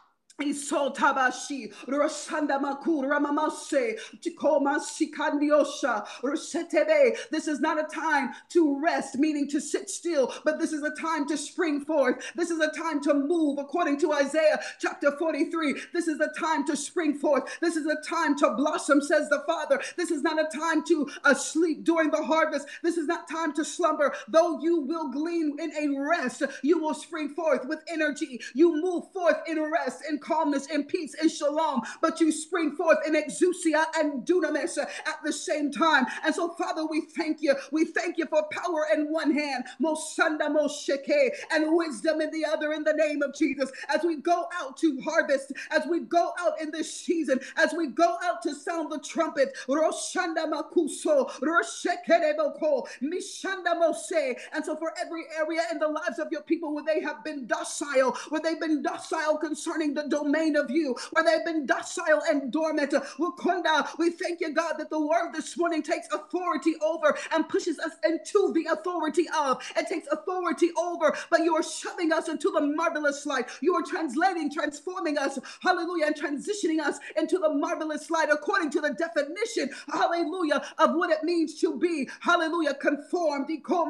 Speaker 1: Isotabashi, Rosanda Maku, Ramamase, Tikoma Sikandiosha, Rosetebe. This is not a time to rest, meaning to sit still, but this is a time to spring forth. This is a time to move, according to Isaiah chapter 43. This is a time to spring forth. This is a time to blossom, says the Father. This is not a time to sleep during the harvest. This is not time to slumber. Though you will glean in a rest, you will spring forth with energy. You move forth in rest, in calmness, in peace, in shalom, but you spring forth in exousia and dunamis at the same time. And so, Father, we thank you. We thank you for power in one hand, mosanda mosheke, and wisdom in the other, in the name of Jesus. As we go out to harvest, as we go out in this season, as we go out to sound the trumpet, roshanda makuso, roshekereboko, mishanda mose. And so for every area in the lives of your people where they have been docile, concerning the domain of you, where they've been docile and dormant, we thank you, God, that the word this morning takes authority over and pushes us into the authority of. It takes authority over, but you are shoving us into the marvelous light. You are transforming us, hallelujah, and transitioning us into the marvelous light according to the definition, hallelujah, of what it means to be, hallelujah, conformed.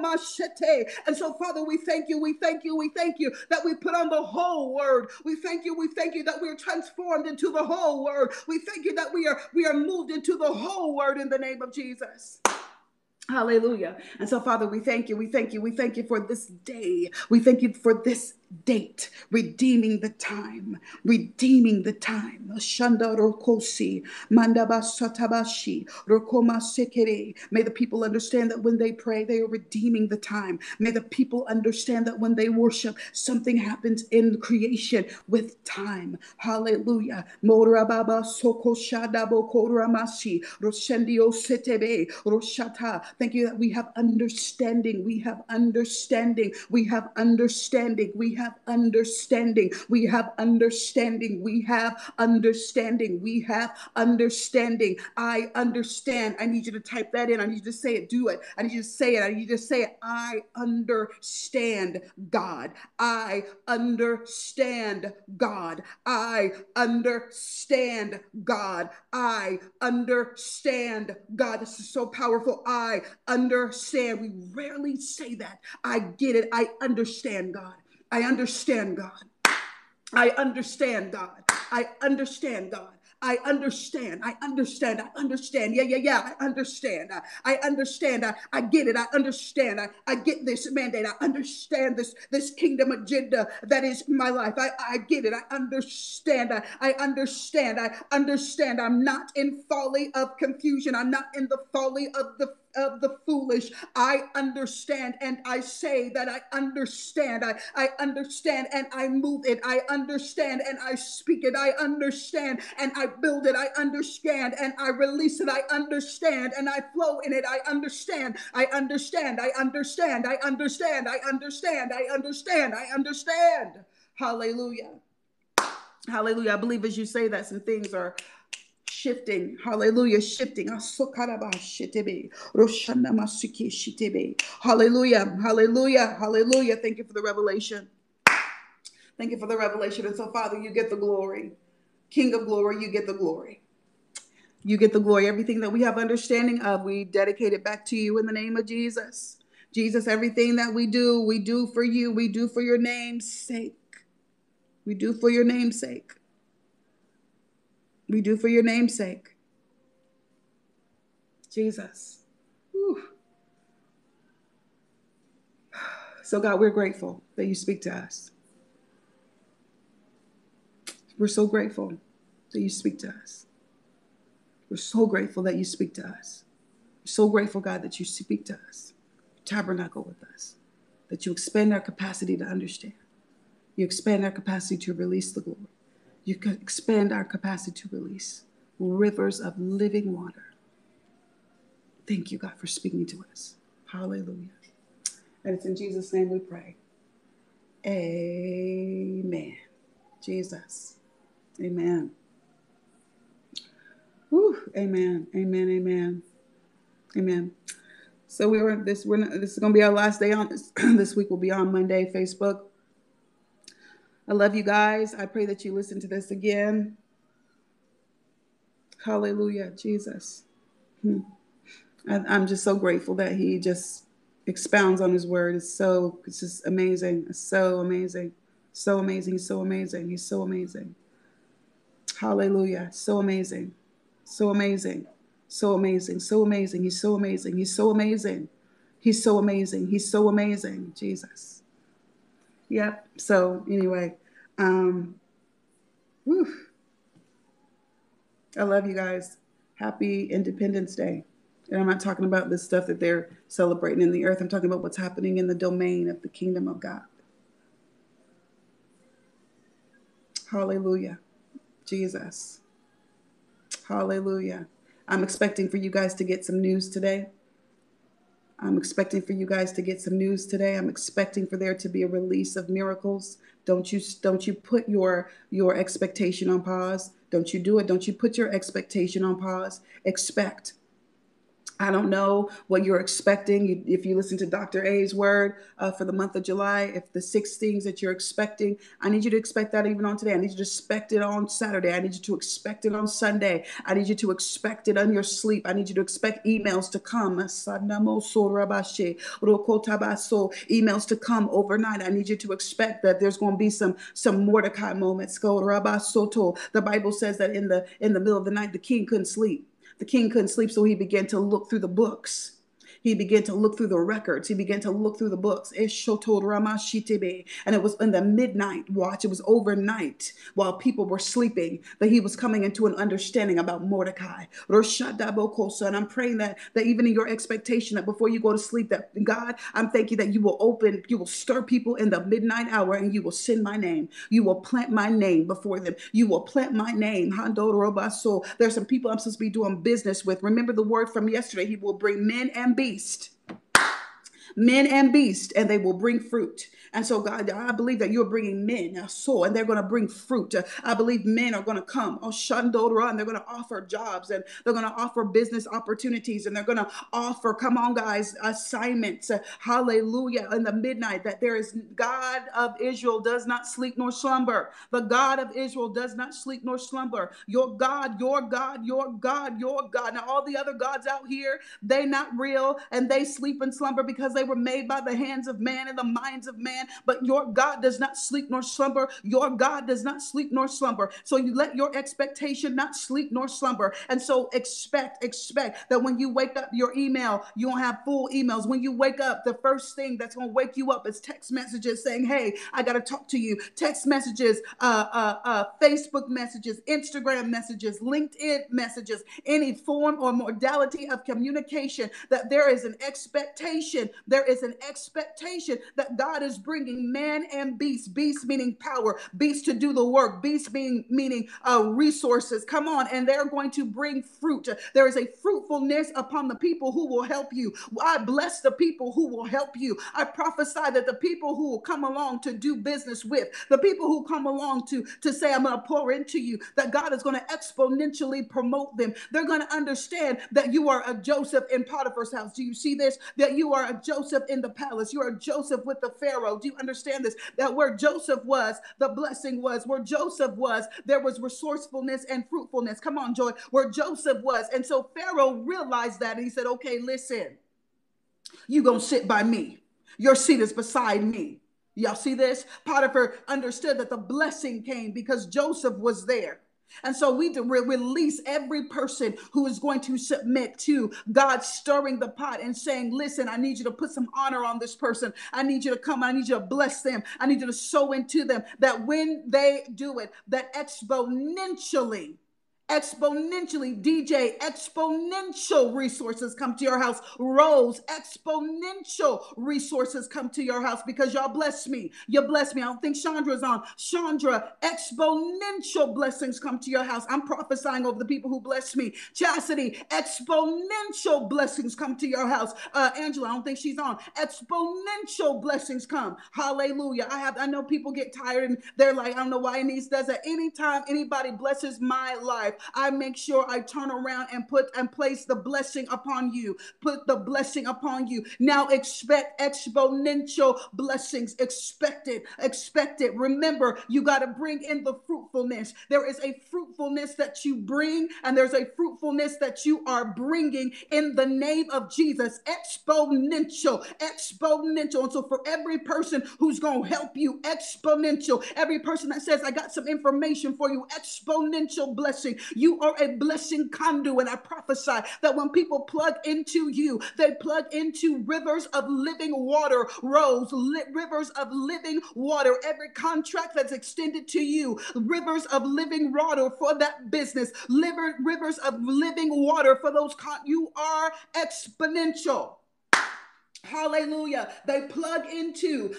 Speaker 1: And so, Father, we thank you that we put on the whole word. We thank you that we are transformed into the whole word. We thank you that we are moved into the whole word in the name of Jesus. Hallelujah. And so, Father, we thank you for this day. We thank you for this date, redeeming the time, redeeming the time. Shanda rokosi, mandaba satabashi, rokoma sekere. May the people understand that when they pray, they are redeeming the time. May the people understand that when they worship, something happens in creation with time. Hallelujah. Morababa soko shadabo koramashi, roshendio setebe, roshata. Thank you that we have understanding. We have understanding. We have understanding. We have understanding. We have understanding. We have understanding. We have understanding. I understand. I need you to type that in. I need you to say it. Do it. I need you to say it. I need you to say it. I understand God. I understand God. I understand God. I understand God. This is so powerful. I understand. We rarely say that. I get it. I understand God. I understand God. I understand God. I understand God. I understand. I understand. I understand. Yeah. I understand. I understand. I get it. I understand. I get this mandate. I understand this kingdom agenda that is my life. I get it. I understand. I understand. I understand. I'm not in folly of confusion. I'm not in the folly of the foolish. I understand and I say that I understand. I understand and I move it. I understand and I speak it. I understand and I build it. I understand and I release it. I understand and I flow in it. I understand. I understand. I understand. I understand. I understand. I understand. I understand. Hallelujah. Hallelujah. I believe as you say that some things are shifting. Hallelujah. Shifting. Hallelujah. Hallelujah. Hallelujah. Thank you for the revelation. Thank you for the revelation. And so, Father, you get the glory. King of glory, you get the glory. You get the glory. Everything that we have understanding of, we dedicate it back to you in the name of Jesus. Jesus, everything that we do for you. We do for your name's sake. We do for your name's sake. We do for your name's sake. Jesus. Whew. So, God, we're grateful that you speak to us. We're so grateful that you speak to us. We're so grateful that you speak to us. We're so grateful, God, that you speak to us. Tabernacle with us. That you expand our capacity to understand. You expand our capacity to release the glory. You expand our capacity to release rivers of living water. Thank you, God, for speaking to us. Hallelujah. And it's in Jesus' name we pray. Amen. Jesus. Amen. Whew. Amen. Amen. Amen. Amen. So this is going to be our last day on this. This week will be on Monday, Facebook. I love you guys. I pray that you listen to this again. Hallelujah, Jesus. I'm just so grateful that he just expounds on his word. It's just amazing. It's so amazing. So amazing. He's so amazing. He's so amazing. Hallelujah. So amazing. So amazing. So amazing. So amazing. He's so amazing. He's so amazing. He's so amazing. He's so amazing. Jesus. Yep. So anyway, whew. I love you guys. Happy Independence Day. And I'm not talking about the stuff that they're celebrating in the earth. I'm talking about what's happening in the domain of the kingdom of God. Hallelujah. Jesus. Hallelujah. I'm expecting for you guys to get some news today. I'm expecting for you guys to get some news today. I'm expecting for there to be a release of miracles. Don't you put your expectation on pause. Don't you do it. Don't you put your expectation on pause. Expect. I don't know what you're expecting. If you listen to Dr. A's word for the month of July, if the 6 things that you're expecting, I need you to expect that even on today. I need you to expect it on Saturday. I need you to expect it on Sunday. I need you to expect it on your sleep. I need you to expect emails to come. Emails to come overnight. I need you to expect that there's going to be some Mordecai moments. The Bible says that in the middle of the night, the king couldn't sleep. The king couldn't sleep, so he began to look through the books. He began to look through the records. He began to look through the books. And it was in the midnight watch. It was overnight while people were sleeping that he was coming into an understanding about Mordecai. And I'm praying that even in your expectation that before you go to sleep, that God, I'm thanking that you will stir people in the midnight hour and you will send my name. You will plant my name before them. You will plant my name. There's some people I'm supposed to be doing business with. Remember the word from yesterday. He will bring men and beast, and they will bring fruit. And so, God, I believe that you're bringing men, and they're going to bring fruit. I believe men are going to come, and they're going to offer jobs, and they're going to offer business opportunities, and they're going to offer, come on, guys, assignments. Hallelujah. In the midnight, that there is God of Israel does not sleep nor slumber. The God of Israel does not sleep nor slumber. Your God, your God, your God, your God. Now, all the other gods out here, they not real, and they sleep and slumber because they were made by the hands of man and the minds of man. But your God does not sleep nor slumber. Your God does not sleep nor slumber. So you let your expectation not sleep nor slumber. And so expect that when you wake up, your email, you won't have full emails. When you wake up, the first thing that's going to wake you up is text messages saying, hey, I got to talk to you. Text messages, Facebook messages, Instagram messages, LinkedIn messages, any form or modality of communication, that there is an expectation. There is an expectation that God is bringing man and beast meaning power, beast to do the work, beast meaning resources. Come on, and they're going to bring fruit. There is a fruitfulness upon the people who will help you. I bless the people who will help you. I prophesy that the people who will come along to do business with, the people who come along to say, I'm going to pour into you, that God is going to exponentially promote them. They're going to understand that you are a Joseph in Potiphar's house. Do you see this? That you are a Joseph in the palace. You are a Joseph with the Pharaoh. Do you understand this? That where Joseph was, the blessing was. Where Joseph was, there was resourcefulness and fruitfulness. Come on, Joy. Where Joseph was. And so Pharaoh realized that, and he said, okay, listen, you gonna sit by me. Your seat is beside me. Y'all see this? Potiphar understood that the blessing came because Joseph was there. And so we release every person who is going to submit to God stirring the pot and saying, listen, I need you to put some honor on this person. I need you to come. I need you to bless them. I need you to sow into them, that when they do it, that exponentially, DJ, exponential resources come to your house. Rose, exponential resources come to your house because y'all bless me. You bless me. I don't think Chandra's on. Chandra, exponential blessings come to your house. I'm prophesying over the people who bless me. Chastity, exponential blessings come to your house. Angela, I don't think she's on. Exponential blessings come. Hallelujah. I know people get tired and they're like, I don't know why Annice does that. Anytime anybody blesses my life, I make sure I turn around and place the blessing upon you. Put the blessing upon you. Now expect exponential blessings. Expect it. Remember, you got to bring in the fruitfulness. There is a fruitfulness that you bring, and there's a fruitfulness that you are bringing in the name of Jesus. Exponential. And so for every person who's going to help you, exponential. Every person that says, I got some information for you, exponential blessing. You are a blessing conduit. And I prophesy that when people plug into you, they plug into rivers of living water, rivers of living water. Every contract that's extended to you, rivers of living water for that business, rivers of living water for those. You are exponential. Hallelujah. They plug into,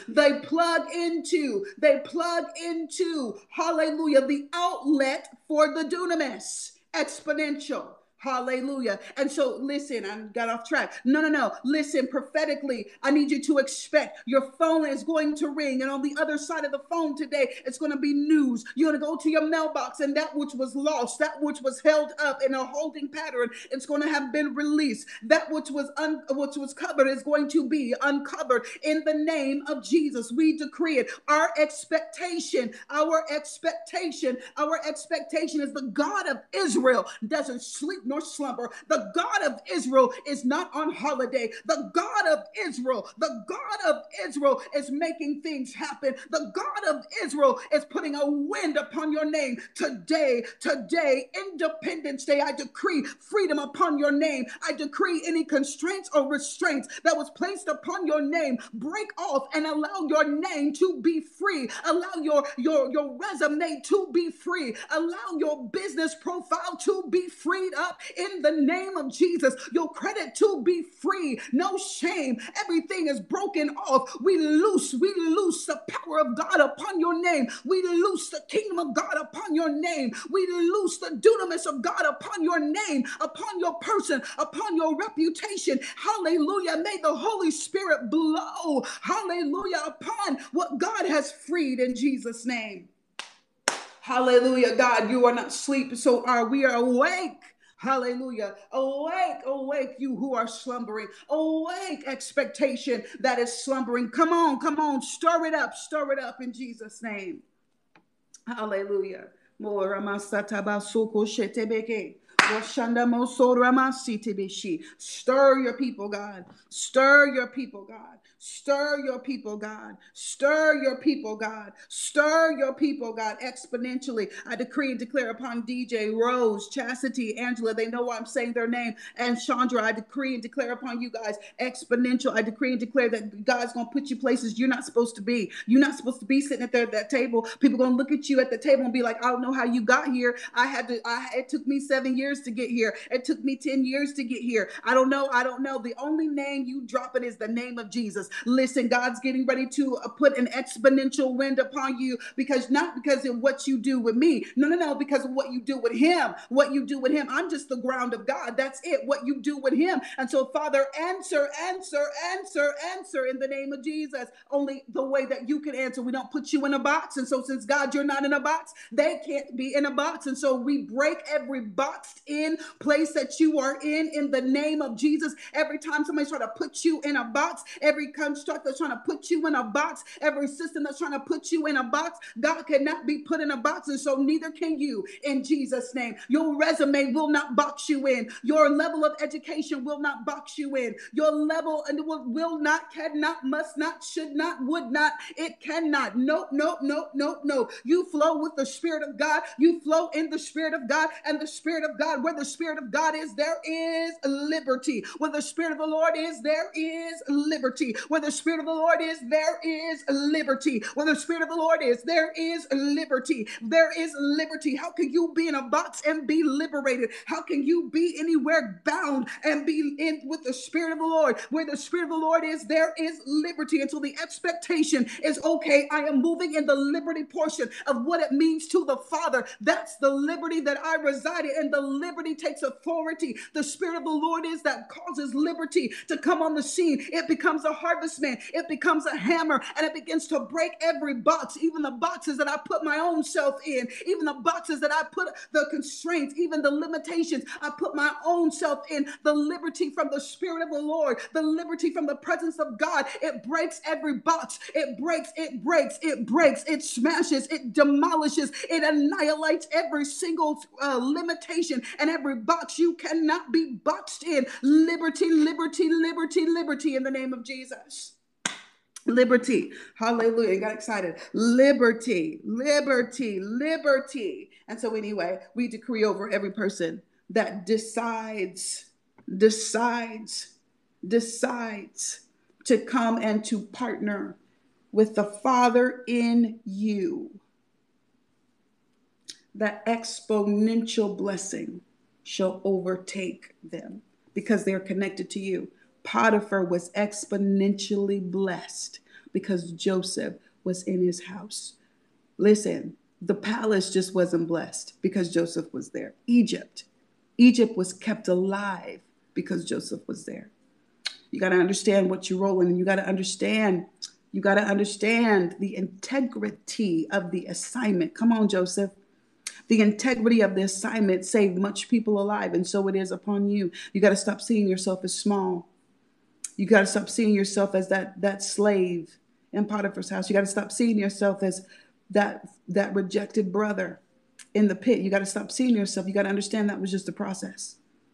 Speaker 1: hallelujah, the outlet for the dunamis. Exponential. Hallelujah. And so listen, I got off track. No. Listen, prophetically, I need you to expect your phone is going to ring. And on the other side of the phone today, it's going to be news. You're going to go to your mailbox, and that which was lost, that which was held up in a holding pattern, it's going to have been released. That which was covered is going to be uncovered in the name of Jesus. We decree it. Our expectation is the God of Israel doesn't sleep nor slumber. The God of Israel is not on holiday. The God of Israel, the God of Israel is making things happen. The God of Israel is putting a wind upon your name today. Today, Independence Day, I decree freedom upon your name. I decree any constraints or restraints that was placed upon your name break off and allow your name to be free. Allow your resume to be free. Allow your business profile to be freed up in the name of Jesus. Your credit to be free. No shame. Everything is broken off. We loose the power of God upon your name. We loose the kingdom of God upon your name. We loose the dunamis of God upon your name, upon your person, upon your reputation. Hallelujah. May the Holy Spirit blow, hallelujah, upon what God has freed in Jesus' name. Hallelujah. God, you are not asleep, so we are awake. Hallelujah. Awake, awake, you who are slumbering. Awake, expectation that is slumbering. Come on, stir it up in Jesus' name. Hallelujah. Stir your people, God. Stir your people, God. Stir your people, God. Stir your people, God. Stir your people, God, exponentially. I decree and declare upon DJ, Rose, Chastity, Angela, they know why I'm saying their name, and Chandra, I decree and declare upon you guys exponential. I decree and declare that God's going to put you places you're not supposed to be. You're not supposed to be sitting at that table. People going to look at you at the table and be like, I don't know how you got here. It took me 7 years to get here. It took me 10 years to get here. I don't know. The only name you dropping is the name of Jesus. Listen, God's getting ready to put an exponential wind upon you, not because of what you do with me. No, because of what you do with him. What you do with him. I'm just the ground of God. That's it. What you do with him. And so, Father, answer in the name of Jesus. Only the way that you can answer. We don't put you in a box. And so, since God, you're not in a box, they can't be in a box. And so we break every boxed in place that you are in the name of Jesus. Every time somebody's trying to put you in a box, every construct that's trying to put you in a box, every system that's trying to put you in a box, God cannot be put in a box, and so neither can you in Jesus' name. Your resume will not box you in. Your level of education will not box you in. Your level will not, cannot, must not, should not, would not. It cannot. No. You flow with the Spirit of God. You flow in the Spirit of God, and the Spirit of God, where the Spirit of God is, there is liberty. Where the Spirit of the Lord is, there is liberty. Where the Spirit of the Lord is, there is liberty. Where the Spirit of the Lord is, there is liberty. There is liberty. How can you be in a box and be liberated? How can you be anywhere bound and be in with the Spirit of the Lord? Where the Spirit of the Lord is, there is liberty. And so the expectation is, okay, I am moving in the liberty portion of what it means to the Father. That's the liberty that I reside in, and the liberty takes authority. The Spirit of the Lord is that causes liberty to come on the scene. It becomes a harvestman. It becomes a hammer, and it begins to break every box, even the boxes that I put my own self in, even the boxes that I put the constraints, even the limitations I put my own self in. The liberty from the Spirit of the Lord, the liberty from the presence of God, it breaks every box. It breaks, it smashes, it demolishes, it annihilates every single limitation and every box. You cannot be boxed in. Liberty in the name of Jesus. Liberty. Hallelujah. You got excited. Liberty. And so anyway, we decree over every person that decides to come and to partner with the Father in you, that exponential blessing shall overtake them because they're connected to you. Potiphar was exponentially blessed because Joseph was in his house. Listen, the palace just wasn't blessed because Joseph was there. Egypt was kept alive because Joseph was there. You got to understand what you're rolling, and you got to understand the integrity of the assignment. Come on, Joseph. The integrity of the assignment saved much people alive, and so it is upon you. You got to stop seeing yourself as small. You got to stop seeing yourself as that slave in Potiphar's house. You got to stop seeing yourself as that rejected brother in the pit. You got to stop seeing yourself. You got to understand that was just a process.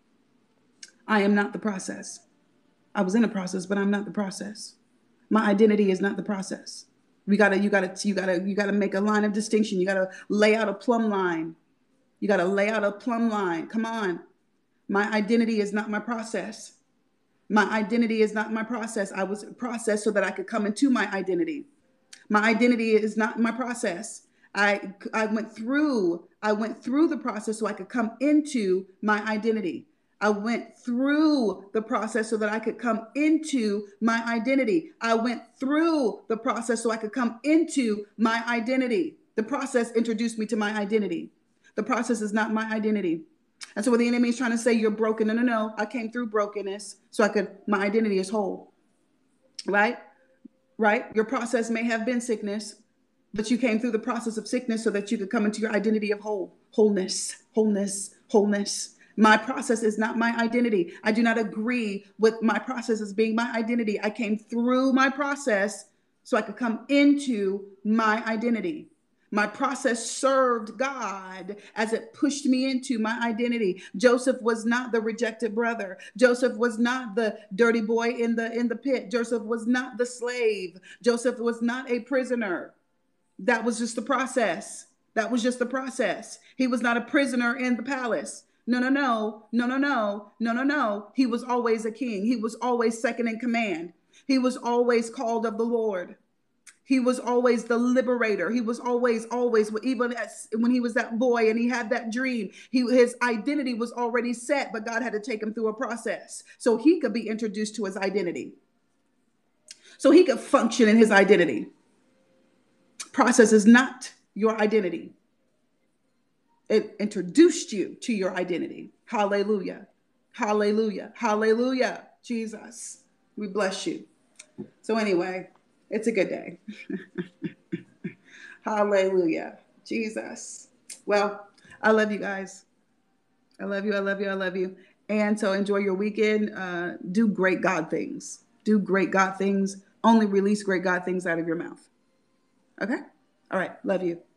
Speaker 1: I am not the process. I was in a process, but I'm not the process. My identity is not the process. You gotta make a line of distinction. You gotta lay out a plumb line. You gotta lay out a plumb line. Come on. My identity is not my process. My identity is not my process. I was processed so that I could come into my identity. My identity is not my process. I went through the process so I could come into my identity. I went through the process so that I could come into my identity. I went through the process so I could come into my identity. The process introduced me to my identity. The process is not my identity. And so when the enemy is trying to say you're broken, no, no, no. I came through brokenness so my identity is whole. Right? Right? Your process may have been sickness, but you came through the process of sickness so that you could come into your identity of wholeness, wholeness, wholeness. My process is not my identity. I do not agree with my process as being my identity. I came through my process so I could come into my identity. My process served God as it pushed me into my identity. Joseph was not the rejected brother. Joseph was not the dirty boy in the pit. Joseph was not the slave. Joseph was not a prisoner. That was just the process. That was just the process. He was not a prisoner in the palace. No, no, no, no, no, no, no, no, no. He was always a king. He was always second in command. He was always called of the Lord. He was always the liberator. He was always, even when he was that boy and he had that dream, his identity was already set, but God had to take him through a process so he could be introduced to his identity, so he could function in his identity. Process is not your identity. It introduced you to your identity. Hallelujah. Hallelujah. Hallelujah. Jesus, we bless you. So anyway, it's a good day. Hallelujah. Jesus. Well, I love you guys. I love you. I love you. I love you. And so enjoy your weekend. Do great God things. Do great God things. Only release great God things out of your mouth. Okay? All right. Love you.